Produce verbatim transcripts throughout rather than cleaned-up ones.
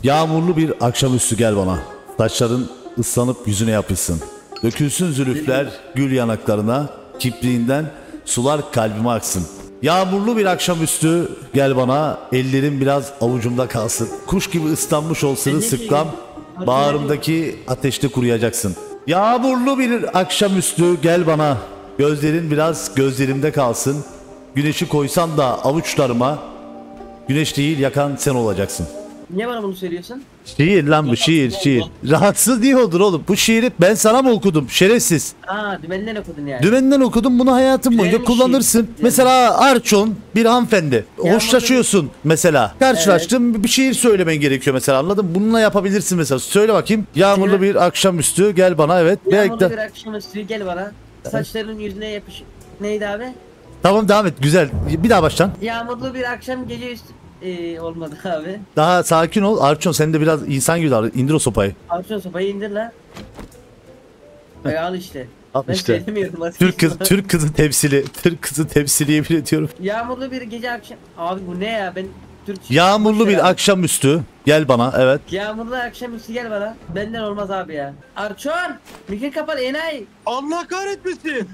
Yağmurlu bir akşamüstü gel bana. Saçların ıslanıp yüzüne yapışsın. Dökülsün zülüfler gül yanaklarına. Kipriğinden sular kalbime aksın. Yağmurlu bir akşamüstü gel bana. Ellerim biraz avucumda kalsın. Kuş gibi ıslanmış olsun sıklam. Bağrımdaki ateşte kuruyacaksın. Yağmurlu bir akşamüstü gel bana. Gözlerin biraz gözlerimde kalsın. Güneşi koysan da avuçlarıma. Güneş değil yakan sen olacaksın. Niye bana bunu söylüyorsun? Şiir lan bu şiir şiir. Rahatsız diye olur oğlum. Bu şiiri ben sana mı okudum şerefsiz? Aa dümenden okudun yani. Dümenden okudum, bunu hayatın boyunca Güzel bir kullanırsın. şiir. Mesela Arçon bir hanımefendi. Ya Hoşlaşıyorsun mesela. Karşılaştın bir şiir söylemen gerekiyor mesela, anladın mı? Bununla yapabilirsin mesela. Söyle bakayım. Yağmurlu Sinan- bir akşamüstü gel bana, evet. Belki Yağmurlu de... bir akşamüstü gel bana. Saçların yüzüne yapış... Neydi abi? Tamam devam et, güzel. Bir daha baştan. Yağmurlu bir akşam gece üstü... Ee, olmadı abi. Daha sakin ol. Arçon sen de biraz insan gibi davran. İndir o sopayı. Arçon sopayı indir la. Ay, al işte. Al Ben işte. söylemiyorum. Türk kız, Türk kızı temsili. Türk kızı temsili yemin ediyorum. Yağmurlu bir gece akşam... Abi bu ne ya, ben... Türk... Yağmurlu bir Abi. akşamüstü gel bana, evet. Yağmurlu akşamüstü gel bana. Benden olmaz abi ya. Arçon! Mikro kapalı enayi. Allah kahretmesin.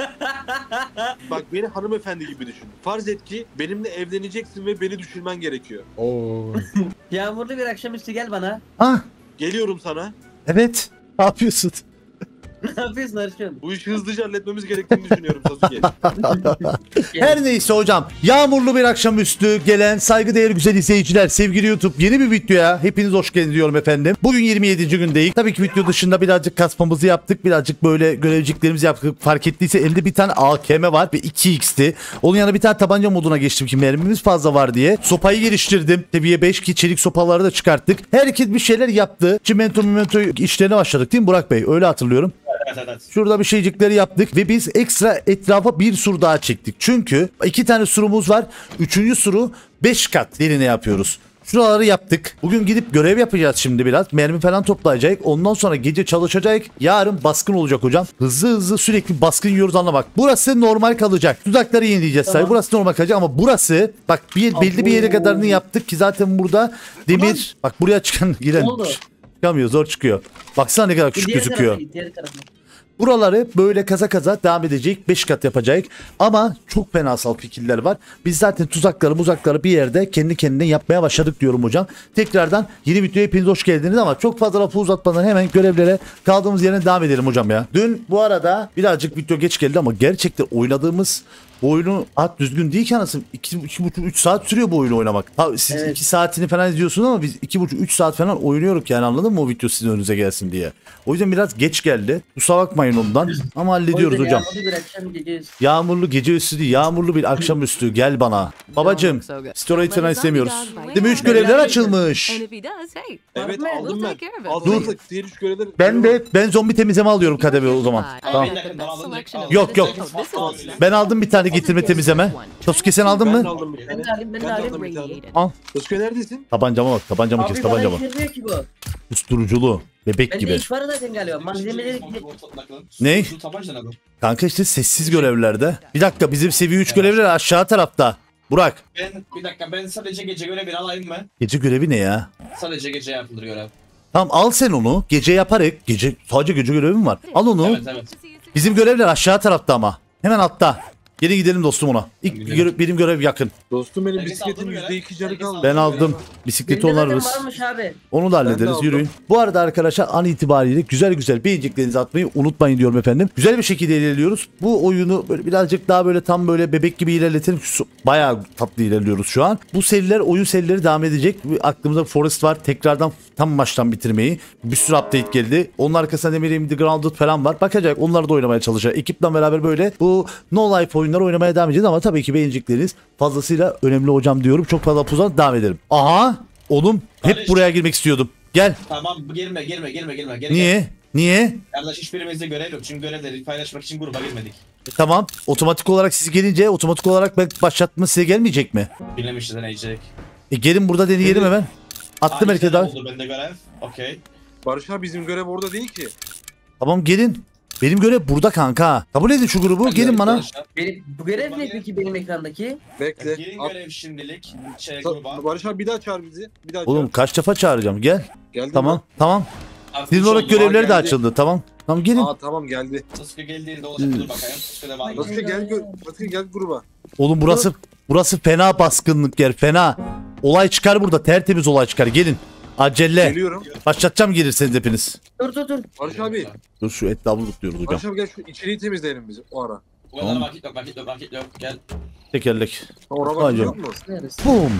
Bak beni hanımefendi gibi düşün. Farz et ki benimle evleneceksin ve beni düşünmen gerekiyor. Yağmurlu bir akşamüstü gel bana. Ah Geliyorum sana. evet. Ne yapıyorsun? Ne yapıyorsun Arçon? Bu işi hızlıca halletmemiz gerektiğini düşünüyorum Sasuke. Her neyse hocam, yağmurlu bir akşamüstü gelen saygıdeğer güzel izleyiciler, sevgili YouTube, yeni bir videoya hepiniz hoş geldiniz diyorum efendim. Bugün yirmi yedinci gündeyiz. Tabii ki video dışında birazcık kasmamızı yaptık, birazcık böyle görevciklerimizi yaptık. Fark ettiyse elimde bir tane A K M var ve iki x'ti. Onun yanına bir tane tabanca moduna geçtim ki mermimiz fazla var diye. Sopayı geliştirdim. Seviye beş ki çelik sopaları da çıkarttık. Herkes bir şeyler yaptı. Çimento mimento işlerine başladık değil mi Burak Bey? Öyle hatırlıyorum. Şurada bir şeycikleri yaptık ve biz ekstra etrafa bir sur daha çektik. Çünkü iki tane surumuz var. Üçüncü suru beş kat derine yapıyoruz. Şuraları yaptık. Bugün gidip görev yapacağız şimdi biraz. Mermi falan toplayacak. Ondan sonra gece çalışacak. Yarın baskın olacak hocam. Hızlı hızlı sürekli baskın yiyoruz, anlamak. Burası normal kalacak. Tuzakları yenileyeceğiz tamam. Sayı. Burası normal kalacak ama burası bak bir belli bir yere kadarını yaptık ki zaten burada demir. Bak buraya çıkan giren çıkamıyor, zor çıkıyor. Baksana ne kadar küçük gözüküyor. Buraları böyle kaza kaza devam edecek. beş kat yapacak. Ama çok fenasal fikirler var. Biz zaten tuzakları muzakları bir yerde kendi kendine yapmaya başladık diyorum hocam. Tekrardan yeni videoya hepiniz hoş geldiniz ama çok fazla lafı uzatmadan hemen görevlere kaldığımız yerine devam edelim hocam ya. Dün bu arada birazcık video geç geldi ama gerçekten oynadığımız bu oyunu at düzgün değil ki anasını. iki buçuk üç saat sürüyor bu oyunu oynamak. Ha, siz iki evet. saatini falan izliyorsunuz ama biz iki buçuk üç saat falan oynuyoruz yani, anladın mı, o video sizin önünüze gelsin diye. O yüzden biraz geç geldi. Kusura bakmayın ondan ama hallediyoruz hocam. Yağmurlu bir akşam gece üstü. Yağmurlu gece üstü değil, yağmurlu bir akşamüstü gel bana. Babacım story falan istemiyoruz. Değil mi, üç görevler açılmış. Evet aldım ben. Aldım diğer üç görevleri. Ben de ben zombi temizleme alıyorum kademe o zaman. Tamam. Yok yok. Ben aldım bir tane getirme temizleme. Sasuke sen aldın mı? Ben aldım bir tane. Ben de alayım, ben de alayım. Al. Sasuke neredesin? Tabancama bak, tabancamı kes, tabancama. Abi bana indirmiyor ki bu. Usturuculu. Bebek Ben gibi. de iş var zaten galiba. Malzemeleri... Ne? Kanka işte sessiz görevlerde. Bir dakika, bizim seviye üç görevler aşağı tarafta. Burak. Ben bir dakika, ben sadece gece görevi alayım mı? Gece görevi ne ya? Sadece gece yapılır görev. Tamam al sen onu. Gece yaparız. Gece sadece gece görevim var. Al onu. Evet evet. Bizim görevler aşağı tarafta ama. Hemen altta. Gelin gidelim dostum ona. İlk görev, benim görev yakın. Dostum benim Herkes bisikletin aldı mı yüzde iki canı kaldı. Ben aldım. Bisikleti Bende zaten onarırız. varmış abi. Onu da hallederiz, aldım. yürüyün. Bu arada arkadaşlar an itibariyle güzel güzel beğeneceklerinizi atmayı unutmayın diyorum efendim. Güzel bir şekilde ilerliyoruz. Bu oyunu böyle birazcık daha böyle tam böyle bebek gibi ilerletelim. Bayağı tatlı ilerliyoruz şu an. Bu seriler, oyun serileri devam edecek. Aklımızda Forest var. Tekrardan tam baştan bitirmeyi. Bir sürü update geldi. Onun arkasında Demir'in The Grounded falan var. Bakacak, onları da oynamaya çalışacak. Ekiple beraber böyle bu No Life oyunları oynamaya devam edeceğiz ama tabii ki beğenecekleriniz fazlasıyla önemli hocam diyorum. Çok fazla puzan devam edelim. Aha! Oğlum hep Kardeş. buraya girmek istiyordum. Gel. Tamam girme girme girme girme. Geri Niye? Gel. Niye? Kardeş hiçbirimizde görev yok. Çünkü görevleri paylaşmak için gruba girmedik. E, tamam. Otomatik olarak siz gelince otomatik olarak ben başlatma size gelmeyecek mi? Bilmemişiz deneyecek. E gelin burada deneyelim hemen. Attım herkese daha. Oldu bende görev. Okey. Barış abi bizim görev orada değil ki. Tamam gelin. Benim görev burada kanka. Kabul edin şu grubu. Gelin bana. Benim, bu görev ne peki benim ekrandaki? Bekle. Girin At- görev şimdilik. Şey Sa- gruba. Barış abi bir daha çağır bizi. Bir daha Oğlum çağır. kaç defa çağıracağım. Gel. Geldi Tamam. mi? Tamam. Artık Sizin üç olarak oldu. görevleri de geldi. açıldı. Tamam. Tamam gelin. Aa tamam geldi. Sasuke geldiğinde olacak dur bakayım. Sasuke de var. mı? Sasuke gel gö- Sasuke gel gruba. Oğlum burası burası fena baskınlık yer. Fena. Olay çıkar burada. Tertemiz olay çıkar. Gelin. Acele. Geliyorum. Başlatacağım gelirseniz hepiniz. Dur dur dur. Barış abi. Dur şu etrafı tutuyoruz hocam. Barış abi gel şu içeriği temizleyelim biz o ara. Bu kadar Tamam. vakit yok vakit yok vakit yok. Gel. Tekerlek. Ha, Oraya Hadi. bakın yok mu? Neresi? Boom.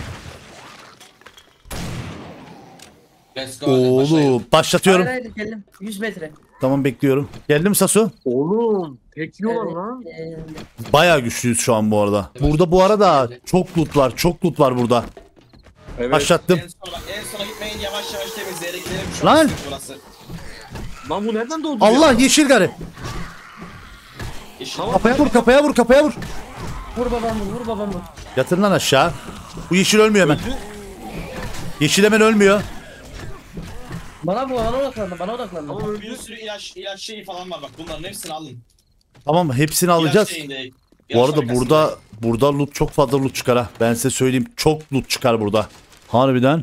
Let's go. hadi başlayalım. Oğlum başlatıyorum. Hayır hayır geldim. yüz metre. Tamam bekliyorum. Geldim Sasu. Oğlum tekliyorlar lan. Ee, Bayağı güçlüyüz şu an bu arada. Burada bu arada çok loot var. Çok loot var burada. Evet. Başlattım. En sona bak en sona gitmeyin yavaş yavaş temizleyerek gidelim. Şu Lan! an sıkıntı burası. Lan bu nereden doğdu Allah ya? yeşil garip. İşin. Tamam. Kafaya vur kafaya vur kafaya vur. vur babam vur vur babam vur. Yatır lan aşağı. Bu yeşil ölmüyor hemen. Öldü. Yeşil hemen ölmüyor. Bana bu bana odaklandı bana odaklandı. Tamam Bir öldü. sürü ilaç, ilaç şeyi falan var bak bunların hepsini alın. Tamam hepsini alacağız. İlaç şeyinde, Bu ilaç arada fabrikasında. burada burada loot çok fazla loot çıkar ha. Ben size söyleyeyim çok loot çıkar burada. Harbiden.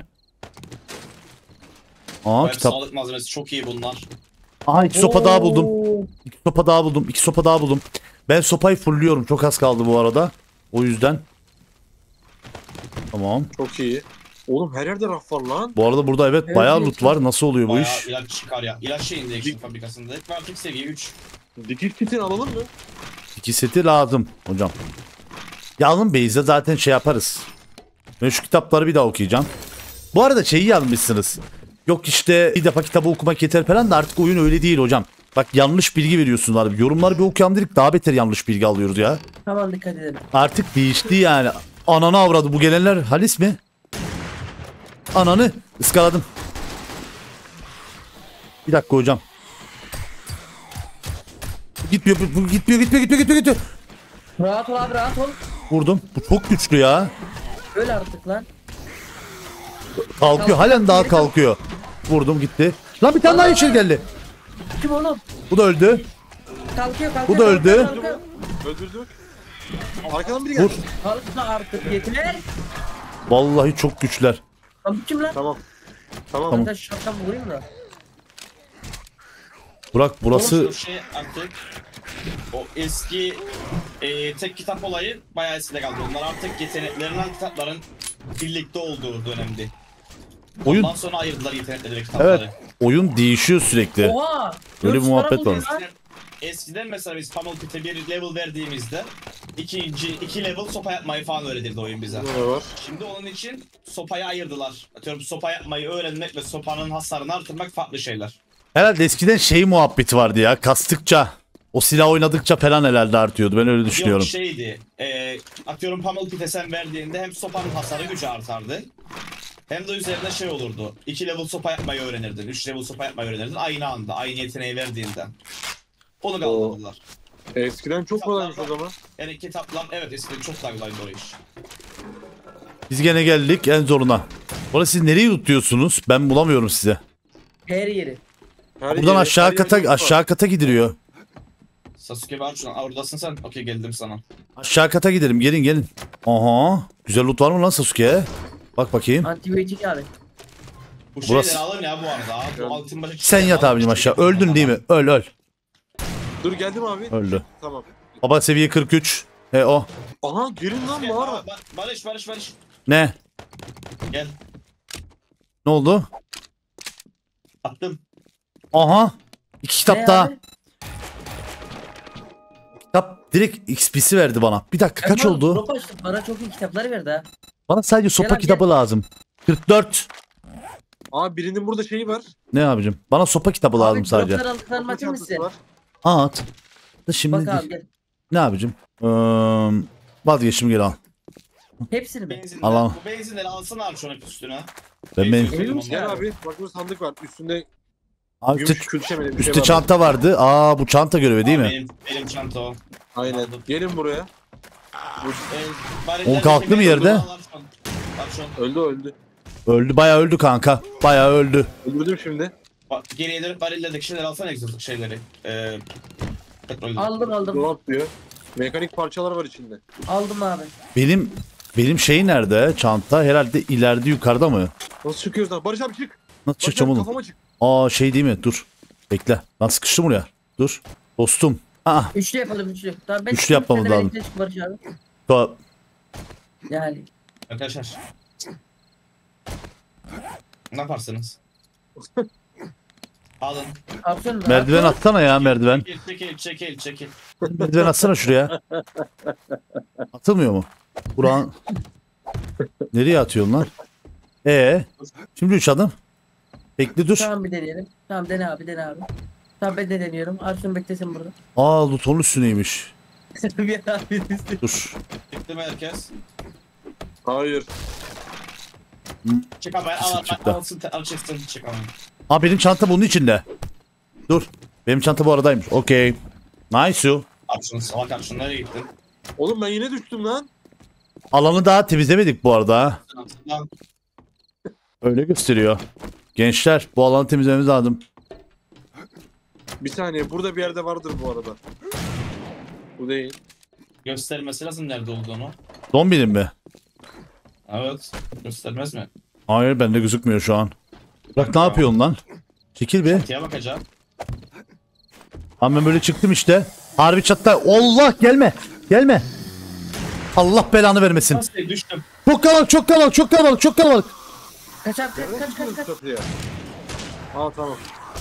Aa Bayağı kitap. Sağlık malzemesi çok iyi bunlar. Aa iki sopa daha buldum. Oo. İki sopa daha buldum. İki sopa daha buldum. Ben sopayı fullüyorum. Çok az kaldı bu arada. O yüzden. Tamam. Çok iyi. Oğlum her yerde raf var lan. Bu arada burada evet Evet, bayağı evet. loot var. Nasıl oluyor bu Bayağı iş? ilaç çıkar ya. İlaç şeyinde Action fabrikasında. Ve artık seviye üç. Dikiş kitini alalım mı? İki seti lazım hocam. Yalın Beyz'de zaten şey yaparız. Ben şu kitapları bir daha okuyacağım. Bu arada şeyi yazmışsınız. Yok işte bir defa kitabı okumak yeter falan da artık oyun öyle değil hocam. Bak yanlış bilgi veriyorsunuz abi. Yorumları bir okuyalım dedik daha beter yanlış bilgi alıyoruz ya. Tamam dikkat edelim. Artık değişti yani. Ananı avradı bu gelenler Halis mi? Ananı ıskaladım. Bir dakika hocam. Gitmiyor, bu- bu gitmiyor, gitmiyor, gitmiyor, gitmiyor, gitmiyor. Rahat ol abi rahat ol. Vurdum. Bu çok güçlü ya. Öl artık lan. Kalkıyor, halen daha kalkıyor. Vurdum gitti. Lan bir tane daha yeşil geldi. Kim oğlum? Bu da öldü. Kalkıyor kalkıyor. Bu da öldü. kalkıyor, kalkıyor. Öldürdük. Arkadan biri Vur. geldi. Kalkma artık yeter. Vallahi çok güçler. Lan bu kim lan? Tamam. Tamam. Tamam. Ben şu şaptan vurayım da. Burak burası Oğlum şu şey artık o eski e, tek kitap olayı bayağı eskide kaldı. Onlar artık yeteneklerinden kitapların birlikte olduğu dönemdi. oyun Ondan sonra ayırdılar yetenekleri ve kitapları. evet oyun değişiyor sürekli. Oha. Öyle bir dört muhabbet para var. buluyor lan. Eskiden, eskiden mesela biz Pummel Pit'e bir level verdiğimizde ikinci iki level sopa yapmayı falan öğretirdi oyun bize. Ne var? Şimdi onun için sopayı ayırdılar. Atıyorum sopa yapmayı öğrenmek ve sopanın hasarını artırmak farklı şeyler. Herhalde eskiden şey muhabbeti vardı ya. Kastıkça o silah oynadıkça falan herhalde artıyordu. Ben öyle düşünüyorum. Yok şeydi. E, atıyorum Pummel Pit'e sen verdiğinde hem sopanın hasarı gücü artardı. Hem de üzerinde şey olurdu. iki level sopa yapmayı öğrenirdin. üç level sopa yapmayı öğrenirdin. Aynı anda. Aynı yeteneği verdiğinde. Onu kaldırdılar. Eskiden çok kolaymış o zaman. Yani kitaplar evet eskiden çok daha kolaydı o iş. Biz gene geldik en zoruna. Orada siz nereyi tutuyorsunuz? Ben bulamıyorum size. Her yeri. Her Buradan yere- aşağı her yere kata çok var. aşağı kata gidiliyor. Sasuke var şu an. Aa, oradasın sen. Okey geldim sana. Aşağı kata gidelim. Gelin gelin. Aha. Güzel loot var mı lan Sasuke? Bak bakayım. Antibiyotik abi. Bu Burası- şeyleri alın ya bu arada. Abi, bu altın başa Sen yat abicim aşağı. Öldün değil mi? Öl öl. Dur geldim abi. Öldü. Tamam. Baba seviye kırk üç. E o. Aha gelin lan Gel, mağara. Ba- Barış Barış Barış. Ne? Gel. Ne oldu? Attım. Aha. İki kitap Ne daha. abi? Kitap direkt X P'si verdi bana. Bir dakika kaç Ama oldu? drop açtım. Bana çok iyi kitapları verdi ha. Bana sadece sopa Gel abi, kitabı lazım. kırk dört. Aa birinin burada şeyi var. Ne abicim? Bana sopa kitabı lazım Abi sadece. droplar aldıklarımı atayım mı size? Çantası Bak var. At. Da şimdi abi değil. gel. Ne abicim? Ee, vazgeçtim geri al. Hepsini mi? Benzinler, Al, al. bu benzinleri alsana abi şuna üstüne. Ben ben Emin misin? Gel abi. Bak burada sandık var. Üstünde abi gümüş üstte, külçemeli bir üstte şey var. çanta vardı. Aa bu çanta görevi değil mi? Benim, benim çanta o. Aynen. Aldım. Gelin buraya. Ee, bari O ileride kalktı mı bir yerde? var şu an. Var şu an. Öldü öldü. Öldü bayağı öldü kanka. Bayağı öldü. Öldürdüm şimdi. Bak, geriye dönüp varildeki şeyleri alsana egzoz şeyleri. Ee, petrolü. Aldım aldım. Dolap diyor. Mekanik parçalar var içinde. Aldım abi. Benim benim şey nerede? Çanta herhalde ileride yukarıda mı? Nasıl çıkıyoruz lan? Barış abi çık. Nasıl Barış çıkacağım abi oğlum? kafama çık. Aa şey değil mi? Dur. Bekle. Ben sıkıştım buraya. Dur. Dostum. Aa. Üçlü yapalım üçlü. Tamam, ben Üçlü yapmamız sen de lazım. benimle çık Barış abi. ta- Yani. Arkadaşlar. Ne yaparsınız? Alın. Aksiyon mu? Merdiven atsana ya merdiven. Çekil çekil çekil çekil. Merdiven atsana şuraya. Atılmıyor mu? Buran. Nereye atıyorsun lan? Ee, şimdi üç adım. Bekle dur. Tamam bir deneyelim. Tamam dene abi dene abi. Tamam ben de deniyorum. Arşın beklesin burada. Aa Luton'un üstüneymiş. bir abi üstü. Dur. Çıktı mı herkes? Hayır. Çık abi al al Çıktı. al alsın al çıksın çık abi. Aa benim çanta bunun içinde. Dur. Benim çanta bu aradaymış. Okey. Nice you. At şunu salak at şunu nereye gittin? Oğlum ben yine düştüm lan. Alanı daha temizlemedik bu arada. ha. Lan Öyle gösteriyor. Gençler bu alanı temizlememiz lazım. Bir saniye burada bir yerde vardır bu arada. Bu değil. göstermesi lazım nerede olduğunu. Zombinin mi? Evet. Göstermez mi? Hayır bende gözükmüyor şu an. Bak ne yapıyorsun lan? Çekil be. Çatıya bakacağım. Ama ben böyle çıktım işte. Harbi çatta. Allah gelme. Gelme. Allah belanı vermesin. Nasıl düştüm? Çok kalabalık, çok kalabalık, çok kalabalık, çok kalabalık. Kaç abi kaç Nereden kaç kaç çıkıyoruz kaç. çatıya? Aa tamam.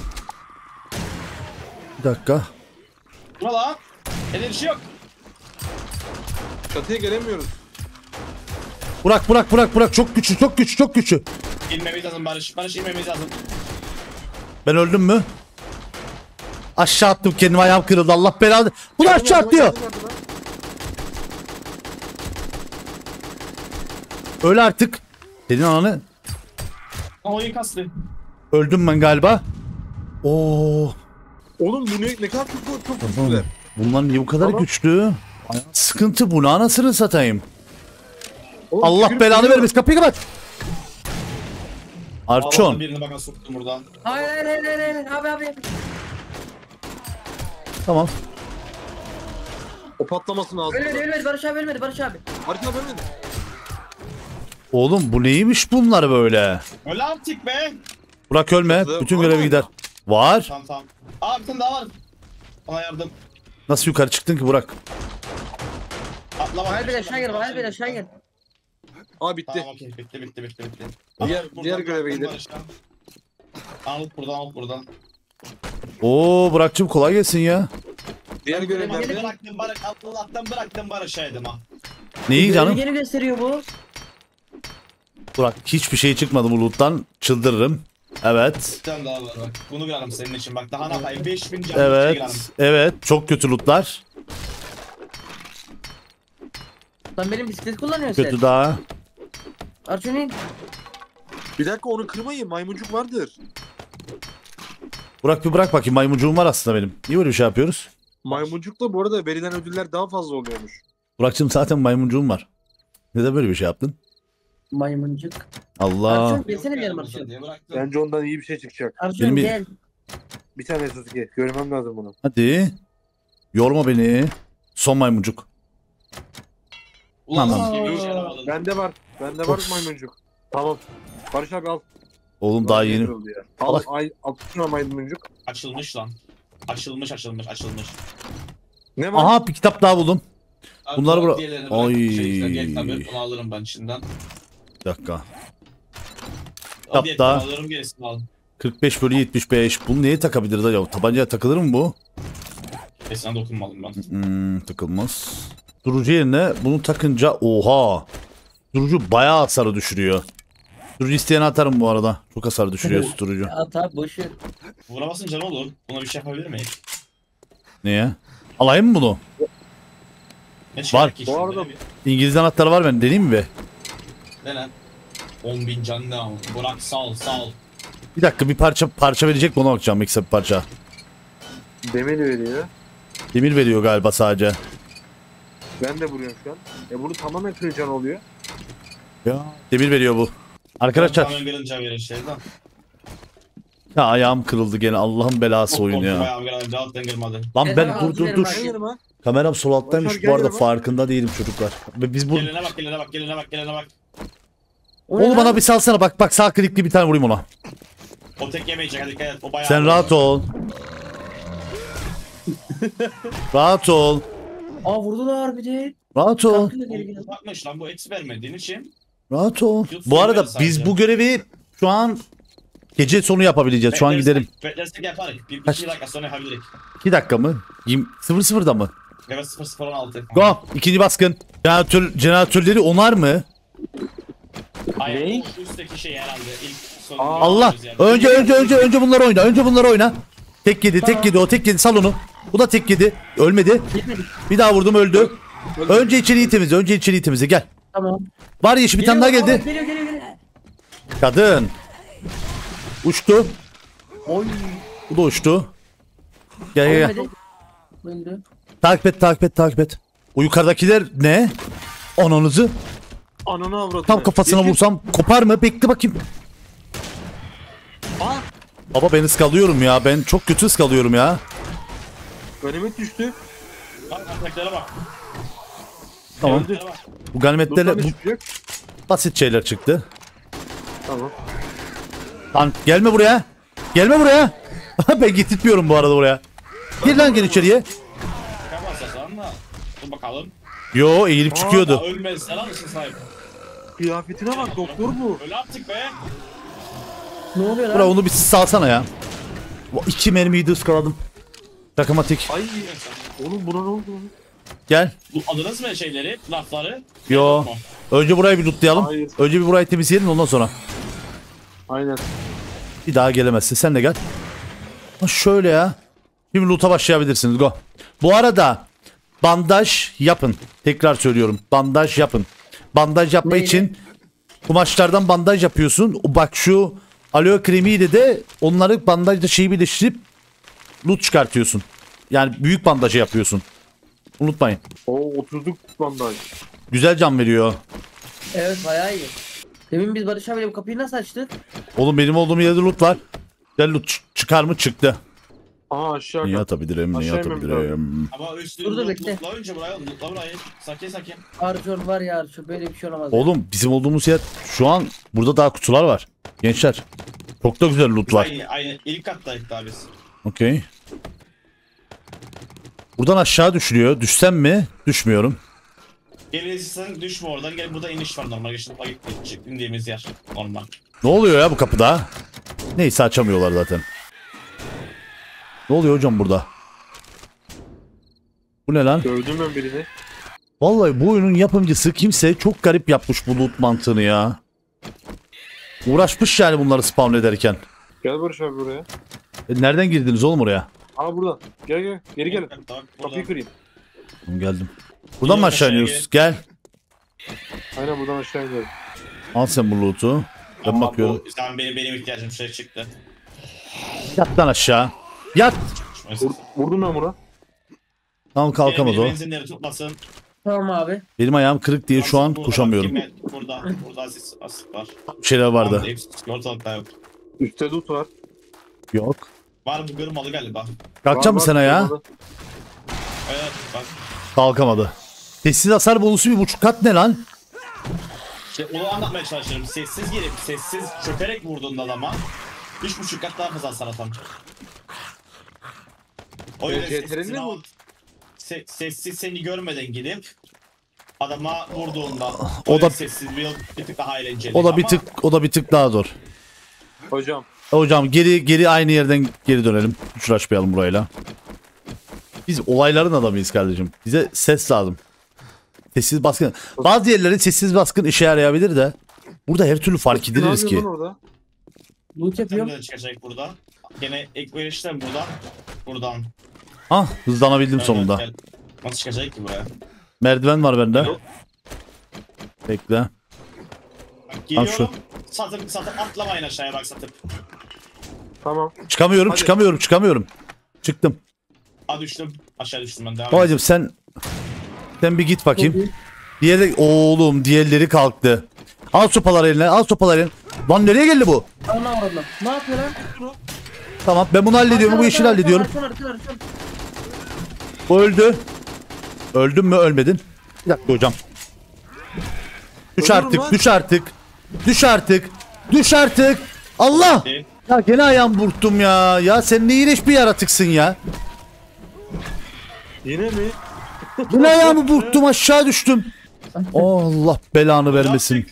Bir dakika. Dur lan. Elinde bir şey yok. Çatıya gelemiyoruz. Burak, Burak, Burak, Burak. Çok güçlü, çok güçlü, çok güçlü. İnmemiz lazım Barış. Barış inmemiz lazım. Ben öldüm mü? Aşağı attım kendimi, ayağım kırıldı. Allah belanı. Bu da aşağı atlıyor. Öyle artık. Senin ananı. Ama oyun kastı. Öldüm ben galiba. Oo. Oğlum bu ne, ne kadar çok çok Tamam. güçlüler. Bunlar niye bu kadar Tamam. güçlü? Sıkıntı bu. Anasını satayım. Oğlum, Allah tükürük belanı duruyor. vermesin. Kapıyı kapat. Allah'tan Arçon. birini bana soktum buradan. Hayır hayır hayır hayır hayır. Abi abi. Tamam. O patlamasın ağzına. Ölmedi ölmedi Barış abi ölmedi Barış abi. Harika ölmedi. Oğlum bu neymiş bunlar böyle? Öyle artık be. Burak ölme. Kızı Bütün var görevi mı? gider. Var. Tamam tamam. Aa bir tane daha var. Bana yardım. Nasıl yukarı çıktın ki Burak? Atlama. Hayır bir aşağı gel hayır bir aşağı gel. Aa bitti. Tamam okey bitti bitti bitti bitti. Diğer- Buradan diğer göreve bıraktım gidelim. Barış'a. Al buradan al buradan. Oo Burak'cığım kolay gelsin ya. Diğer Ben görevlerde bıraktım Barış. Allah'tan bıraktım Barış'aydım ha. Neyi canım? Yeni gösteriyor bu. Burak hiçbir şey çıkmadı bu loot'tan. Çıldırırım. Evet. Bir tane daha var bak. Bunu kırarım senin için bak. Daha ne yapayım? beş bin canlı şey kırarım. Evet. Evet. Çok kötü loot'lar. Lan benim bisiklet kullanıyorsun Kötü sen. daha. Arşın bir dakika onu kırmayın, maymuncuk vardır. Burak bir bırak bakayım. Maymuncuğum var aslında benim. Niye böyle bir şey yapıyoruz? Maymuncukla bu arada verilen ödüller daha fazla oluyormuş. Burak'cığım zaten maymuncuğum var. Neden böyle bir şey yaptın? maymuncuk. Allah. Arşın gelsene bir yanıma Yok, Arşın. diye bıraktım. Bence ondan iyi bir şey çıkacak. Arşın Benim bir- gel. Bir tane Sasuke. Görmem lazım bunu. Hadi. Yorma beni. Son maymuncuk. Ulan Tamam. nasıl bir işe yaramadın? Bende var. Bende var Of. maymuncuk. Tamam. Barış abi al. Oğlum daha yeni. Oldu ya. Al, Bak. ay, al şuna maymuncuk. Açılmış lan. Açılmış açılmış açılmış. Ne var? Aha bir kitap daha buldum. Abi, Bunlar bırak bura- diğerlerini bırak. Ay. Şey, sen diğer kitabı onu alırım ben içinden. Bir dakika. O diğer Kitapta- kitabı alırım gerisini al. kırk beş bölü yetmiş beş. Bunu neye takabiliriz acaba? Tabancaya takılır mı bu? Gerisine dokunmadım ben. Hmm, takılmaz. Durucu yerine bunu takınca oha. Durucu bayağı hasarı düşürüyor. Durucu isteyene atarım bu arada. Çok hasar düşürüyor durucu. At abi boş ver. Vuramazsın ne olur? Buna bir şey yapabilir miyiz? Neye? Alayım mı bunu? Ne çıkar Var. ki Bu işte, arada- dene bir. İngiliz anahtarı var ben deneyeyim mi be? Dene. on bin can ne ama. Bırak sal sal. Bir dakika bir parça parça verecek mi ona bakacağım ekstra bir parça. Demir veriyor. Demir veriyor galiba sadece. Ben de vuruyorum şu an. E bunu tamamen kırıcan oluyor. Ya. Demir veriyor bu. Arkadaşlar Tamamen kırınca verir şeyden. Ya ayağım kırıldı gene. Allah'ın belası oyun ya. Ayağım geldi, alttan girmedi. Lan Yeter ben abi, dur dur altı dur. verin Yanıma. Kameram sol alttaymış Başar, bu arada gel yanıma. farkında değilim çocuklar. Ve biz bu... Gelene bak, gelene bak, gelene bak, gelene bak. O ne Oğlum bana lan? bir salsana bak bak sağ klikli bir tane vurayım ona. O tek yemeyecek, hadi dikkat et. O bayağı... Sen rahat ol. Rahat ol. Aa vurdular bir de. Rahat ol. Kalktı da geri gidiyor. Bakmış lan, bu eksi vermediğin için. Rahat ol. Yut Bu arada sadece. biz bu görevi şu an gece sonu yapabileceğiz. Şu an Beklersek- gidelim. Beklersek yaparız. Bir Kaç? iki dakika sonra yapabiliriz. iki dakika mı? Yirmi- sıfır sıfırda mı? Evet, sıfır sıfır on altı. Go. İkinci baskın. Jeneratör, jeneratörleri onar mı? Aynen, o üstteki şey herhalde. İlk son. Allah. Önce önce önce önce bunları oyna. Önce bunları oyna. Tek yedi, tek yedi, o tek yedi. Sal onu. Bu da tek yedi. Ölmedi. Gitmedik. Bir daha vurdum öldü. Önce içeriği temizle. Önce içeriği temizle. Gel. Tamam. Var yeşil bir tane daha Geliyor, geldi. aa, Geliyor geliyor geliyor. Kadın. Uçtu. Oy. Bu da uçtu. Gel gel gel. Ölmedi. Öldü. Takip et takip et takip et. O yukarıdakiler ne? Ananızı Ananı avradı. tam kafasına vursam kopar mı? Bekle bakayım. Aa. Baba ben ıskalıyorum ya. Ben çok kötü ıskalıyorum ya. Ganimet düştü. Bak, ataklere bak. Tamam. Öldü. Bak. Bu ganimetlerle Lütfen bu çıkacak. basit şeyler çıktı. Tamam. Lan gelme buraya. Gelme buraya. Ben getirtmiyorum bu arada buraya. Gir lan gel içeriye. Kapatsa ama. Dur bakalım. Yo eğilip çıkıyordu. Aa, ölmez. Sen almışsın sahip. Kıyafetine bak doktor bu. Öyle yaptık be. Ne oluyor lan? Bura onu bir salsana ya. O iki mermiyi de ıskaladım. Takamatik. Ay. Oğlum buna ne oldu? Gel. Bu aldınız mı şeyleri, lafları? Yo. Yok mu? Önce burayı bir lootlayalım. Hayır. Önce bir burayı temizleyelim ondan sonra. Aynen. Bir daha gelemezsin. Sen de gel. Ha şöyle ya. Şimdi loot'a başlayabilirsiniz. Go. Bu arada bandaj yapın. Tekrar söylüyorum. Bandaj yapın. Bandaj yapma Neyle? için kumaşlardan bandaj yapıyorsun. O bak şu aloe kremiyle de onları bandajla şeyi birleştirip loot çıkartıyorsun. Yani büyük bandajı yapıyorsun. Unutmayın. O otuzluk bandaj. Güzel can veriyor. Evet bayağı iyi. Demin biz Barış abiyle bu kapıyı nasıl açtık? Oğlum benim olduğum yerde loot var. Güzel loot ç- çıkar mı? Çıktı. Aa aşağı Niye kat. atabilirim? Niye Aşağı inmemiz atabilirim? Ama üstü Dur, dur, loot- bekle. lootla önce burayı, lootla burayı. Sakin sakin. Arçon var ya Arçon böyle bir şey olamaz. ya. Oğlum bizim olduğumuz yer şu an burada daha kutular var. Gençler. Çok da güzel loot var. Aynı, aynı ilk kattaydık daha biz. Okey. Buradan aşağı düşülüyor. Düşsem mi? Düşmüyorum. Gelirsin düşme oradan, gel burada iniş var normal. Geçen defa gittik, indiğimiz yer normal. Ne oluyor ya bu kapıda? Neyse açamıyorlar zaten. Ne oluyor hocam burada? Bu ne lan? Gördüm ben birini. Vallahi bu oyunun yapımcısı kimse çok garip yapmış bu loot mantığını ya. Uğraşmış yani bunları spawn ederken. Gel Barış abi buraya. E, nereden girdiniz oğlum oraya? Aa buradan. Gel gel. Geri gelin. Bak, bak, Kapıyı buradan. kırayım. Geldim. Buradan mı aşağı aşağıya iniyoruz? Gel. Aynen buradan aşağı inelim. Al sen bu loot'u. Ben Ama bakıyorum. bu- Sen benim, benim ihtiyacım şey çıktı. Yat lan aşağı. Yat. Vur, vurdum ben buna. Tamam kalkamadı Benim o. benzinleri tutmasın. Tamam abi. Benim ayağım kırık diye şu an Burada bak, koşamıyorum. kime- Burada, burada asis, asis var. Bir şeyler vardı. Tamam, hepsi ortalıkta yok. Üstte loot var. Yok. Var bu kırmalı galiba. Kalkacak Var, mı var, sen ayağa? burada. Evet bak. Kalkamadı. Sessiz hasar bonusu bir buçuk kat ne lan? İşte onu anlatmaya çalışıyorum. Sessiz girip sessiz çökerek vurduğunda adama üç buçuk kat daha fazla hasar atan. O yüzden C T R'nin sessiz, mi bu? se, sessiz seni görmeden gidip adama vurduğunda O da- sessiz bir, bir tık daha eğlenceli. O da bir Ama tık o da bir tık daha zor. Hocam. Hocam geri geri aynı yerden geri dönelim. Uçraşmayalım burayla. Biz olayların adamıyız kardeşim. Bize ses lazım. Sessiz baskın. Bazı yerlerin sessiz baskın işe yarayabilir de. Burada her türlü fark Ne ediliriz yapıyorsun ki. lan orada? Loot sen yapıyorum. de çıkacak burada. Gene ek verişten buradan. Buradan. Ah hızlanabildim Evet, sonunda. gel. Nasıl çıkacak ki buraya? Merdiven var bende. Yok. Bekle. Bak, şu. geliyorum. Satıp satıp atlamayın aşağıya bak satıp. Tamam. Çıkamıyorum Hadi. çıkamıyorum çıkamıyorum. Çıktım. Aa düştüm. Aşağı düştüm ben devam Babacım sen sen bir git Çok bakayım. iyi. Diğeri oğlum diğerleri kalktı. Al sopaları eline al sopaları eline. Lan nereye geldi bu? Ana orada. Ne yapıyor lan? Tamam ben bunu hallediyorum. Bu Arkan, işini arkan, hallediyorum. arkan, arkan, arkan. Bu öldü. Öldün mü ölmedin. Bir dakika hocam. Düş Ölürüm artık lan. düş artık. Düş artık. Düş artık. Allah. İyi. Ya gene ayağımı burktum ya. Ya sen ne iğrenç bir yaratıksın ya. Yine mi? Gene ayağımı burktum aşağı düştüm. Allah belanı vermesin.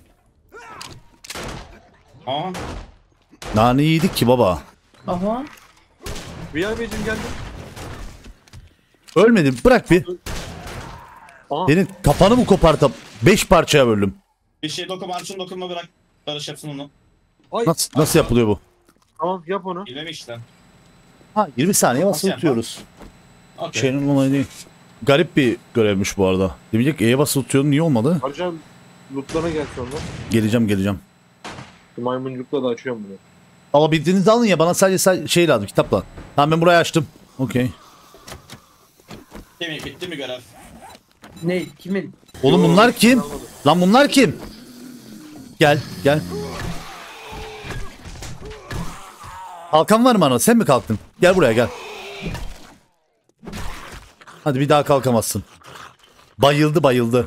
Aa. Nane yedik ki baba. Aha. V I P'cim geldi. Ölmedim bırak bir. Aa. Senin kafanı mı kopartıp beş parçaya böldüm. Bir şey dokunma Arçın dokunma bırak. Barış yapsın onu. Ay. Nasıl, nasıl yapılıyor bu? Tamam yap onu. İlmemi işte. Ha yirmi saniye basılı Nasıl tutuyoruz. Okey. Şeyin olayı değil. Garip bir görevmiş bu arada. Demeyecek E'ye basılı tutuyordun niye olmadı? Arcan lootlara gel sonra. Geleceğim geleceğim. Şu maymuncukla da açıyorum bunu. Alabildiğinizi alın ya bana sadece say- şey lazım kitapla. Tamam ben burayı açtım. Okey. Değil mi? Bitti mi görev? Ne? Kimin? Oğlum Yo, bunlar kim? almadım. Lan bunlar kim? Gel gel. Kalkan var mı ana? Sen mi kalktın? Gel buraya gel. Hadi bir daha kalkamazsın. Bayıldı bayıldı.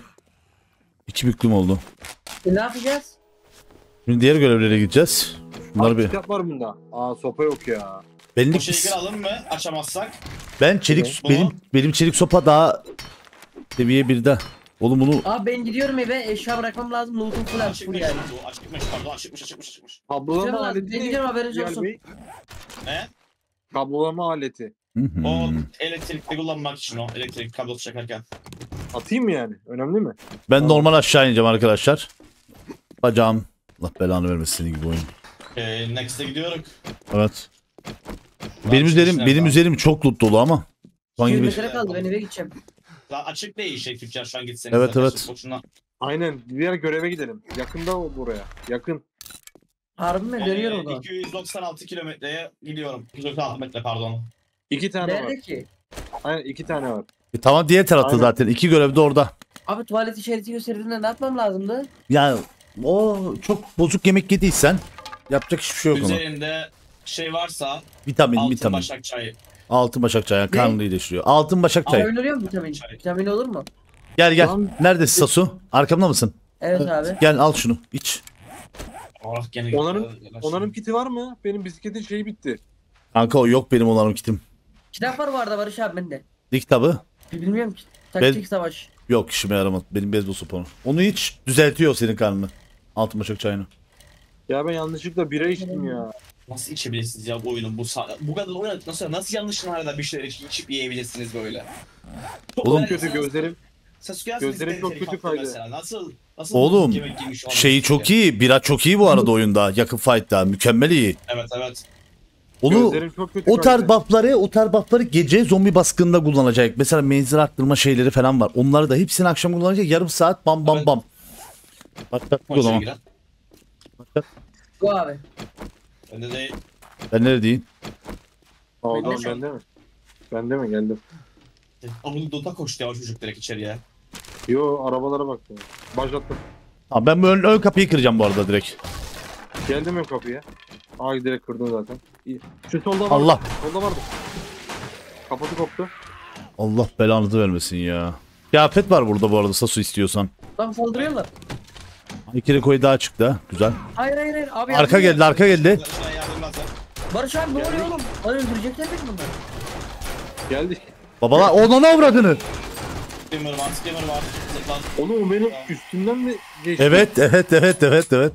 İki büklüm oldu. E, ne yapacağız? Şimdi diğer görevlere gideceğiz. Bunları Aa, bir... kitap var bunda. Aa sopa yok ya. O Benlik şeyi bir alalım mı? Açamazsak. Ben çelik Bunu- benim benim çelik sopa daha seviye birde. Oğlum bunu Abi ben gidiyorum eve eşya bırakmam lazım. Loot'um full artık full Açıkmış yani. bu. Açıkmış pardon açıkmış açıkmış açıkmış. Kablolama Gidiyorum abi, aleti. ben gidiyorum, haberiniz Bilal olsun. Bey, Ne? Kablolama aleti. Hı hı. O elektrikli kullanmak için o. Elektrik kablosu çekerken. Atayım mı yani? Önemli mi? Ben normal aşağı ineceğim arkadaşlar. Bacağım. Allah belanı vermesin senin gibi oyun. Ee, Next'e gidiyoruz. Evet. Lan Benim üzerim çıkışlar benim daha. üzerim çok loot dolu ama. Şu an yüz gibi. metre kaldı ben eve gideceğim. Lan açık değil şey tüccar şu an gitseniz. Evet, de. evet. Boşuna. Aynen. Diğer göreve gidelim. Yakında o buraya. Yakın. Harbi mi? Dönüyorum o Ee, zaman. iki yüz doksan altı kilometreye gidiyorum. iki yüz doksan altı metre pardon. İki tane var. Nerede ki? Aynen iki tane var. E, tamam diğer tarafta Aynen. zaten. İki görev de orada. Abi tuvalet işareti gösterdiğinde ne yapmam lazımdı? Ya o çok bozuk yemek yediysen yapacak hiçbir şey yok ona. Üzerinde şey varsa Vitamin altın vitamin. başak çayı. Altın başak çayı yani karnını iyileştiriyor. Altın başak Abi çayı. öneriyor mu vitamin? Çay. Vitamin olur mu? Gel gel. Lan- Neredesin Sasu? Arkamda mısın? Evet abi. Gel al şunu. İç. Oh, gene Onların, onların kiti var mı? Benim bisikletin şeyi bitti. Kanka o yok benim onarım kitim. Kitap var bu arada Barış abi bende. Ne kitabı? Bilmiyorum ki. Ben- Taktik savaş. Yok işime yaramadı. Benim bezbol soponu. Onu iç düzeltiyor senin karnını. Altın başak çayını. Ya ben yanlışlıkla bira içtim ya. Nasıl içebilirsiniz ya bu oyunu bu sa- bu kadar oynadık nasıl nasıl yanlışın arada bir şeyler içip, içip yiyebilirsiniz böyle. Çok Oğlum- öyle Kötü sen- gözlerim. Sasuke Yasuke gözlerim seni çok seni kötü kaptı kaydı. mesela. Nasıl nasıl Oğlum yemek yemiş olabilirsin şeyi çok ki? iyi. Bira çok iyi bu arada oyunda. Yakın fight'ta. Mükemmel iyi. Evet evet. Onu Gözlerim çok kötü o tarz kaydı. buff'ları o tarz buff'ları gece zombi baskınında kullanacak. Mesela menzil arttırma şeyleri falan var. Onları da hepsini akşam kullanacak. Yarım saat bam bam Evet. bam. Başlat o Hoşça zaman. giren. Bu abi. Bende de Ben neredeyim? Aa, o zaman Ben de- bende mi? Bende mi? Geldim. Abunu Dota koştu ya o çocuk direkt içeriye. Yo arabalara bak. ya. Başlattım. Tamam ben bu ön, ön kapıyı kıracağım bu arada direkt. Geldim ön kapıya. Aa direkt kırdın zaten. İyi. Şu solda vardı. Allah. Solda vardı. Kapatı koptu. Allah belanızı vermesin ya. Kıyafet var burada bu arada Sasu istiyorsan. Lan saldırıyorlar. İki koyu daha çıktı ha. Güzel. Hayır hayır hayır. Abi Arka yardım geldi et. arka geldi. Arkadaşlar yardım lazım. Barış abi ne oluyor oğlum? Lan öldürecekler peki bunlar. Geldi. Babalar ona ne avradını? Skimmer var, skimmer var. Zıplan. Onu o benim üstümden mi geçti? Evet evet evet evet evet.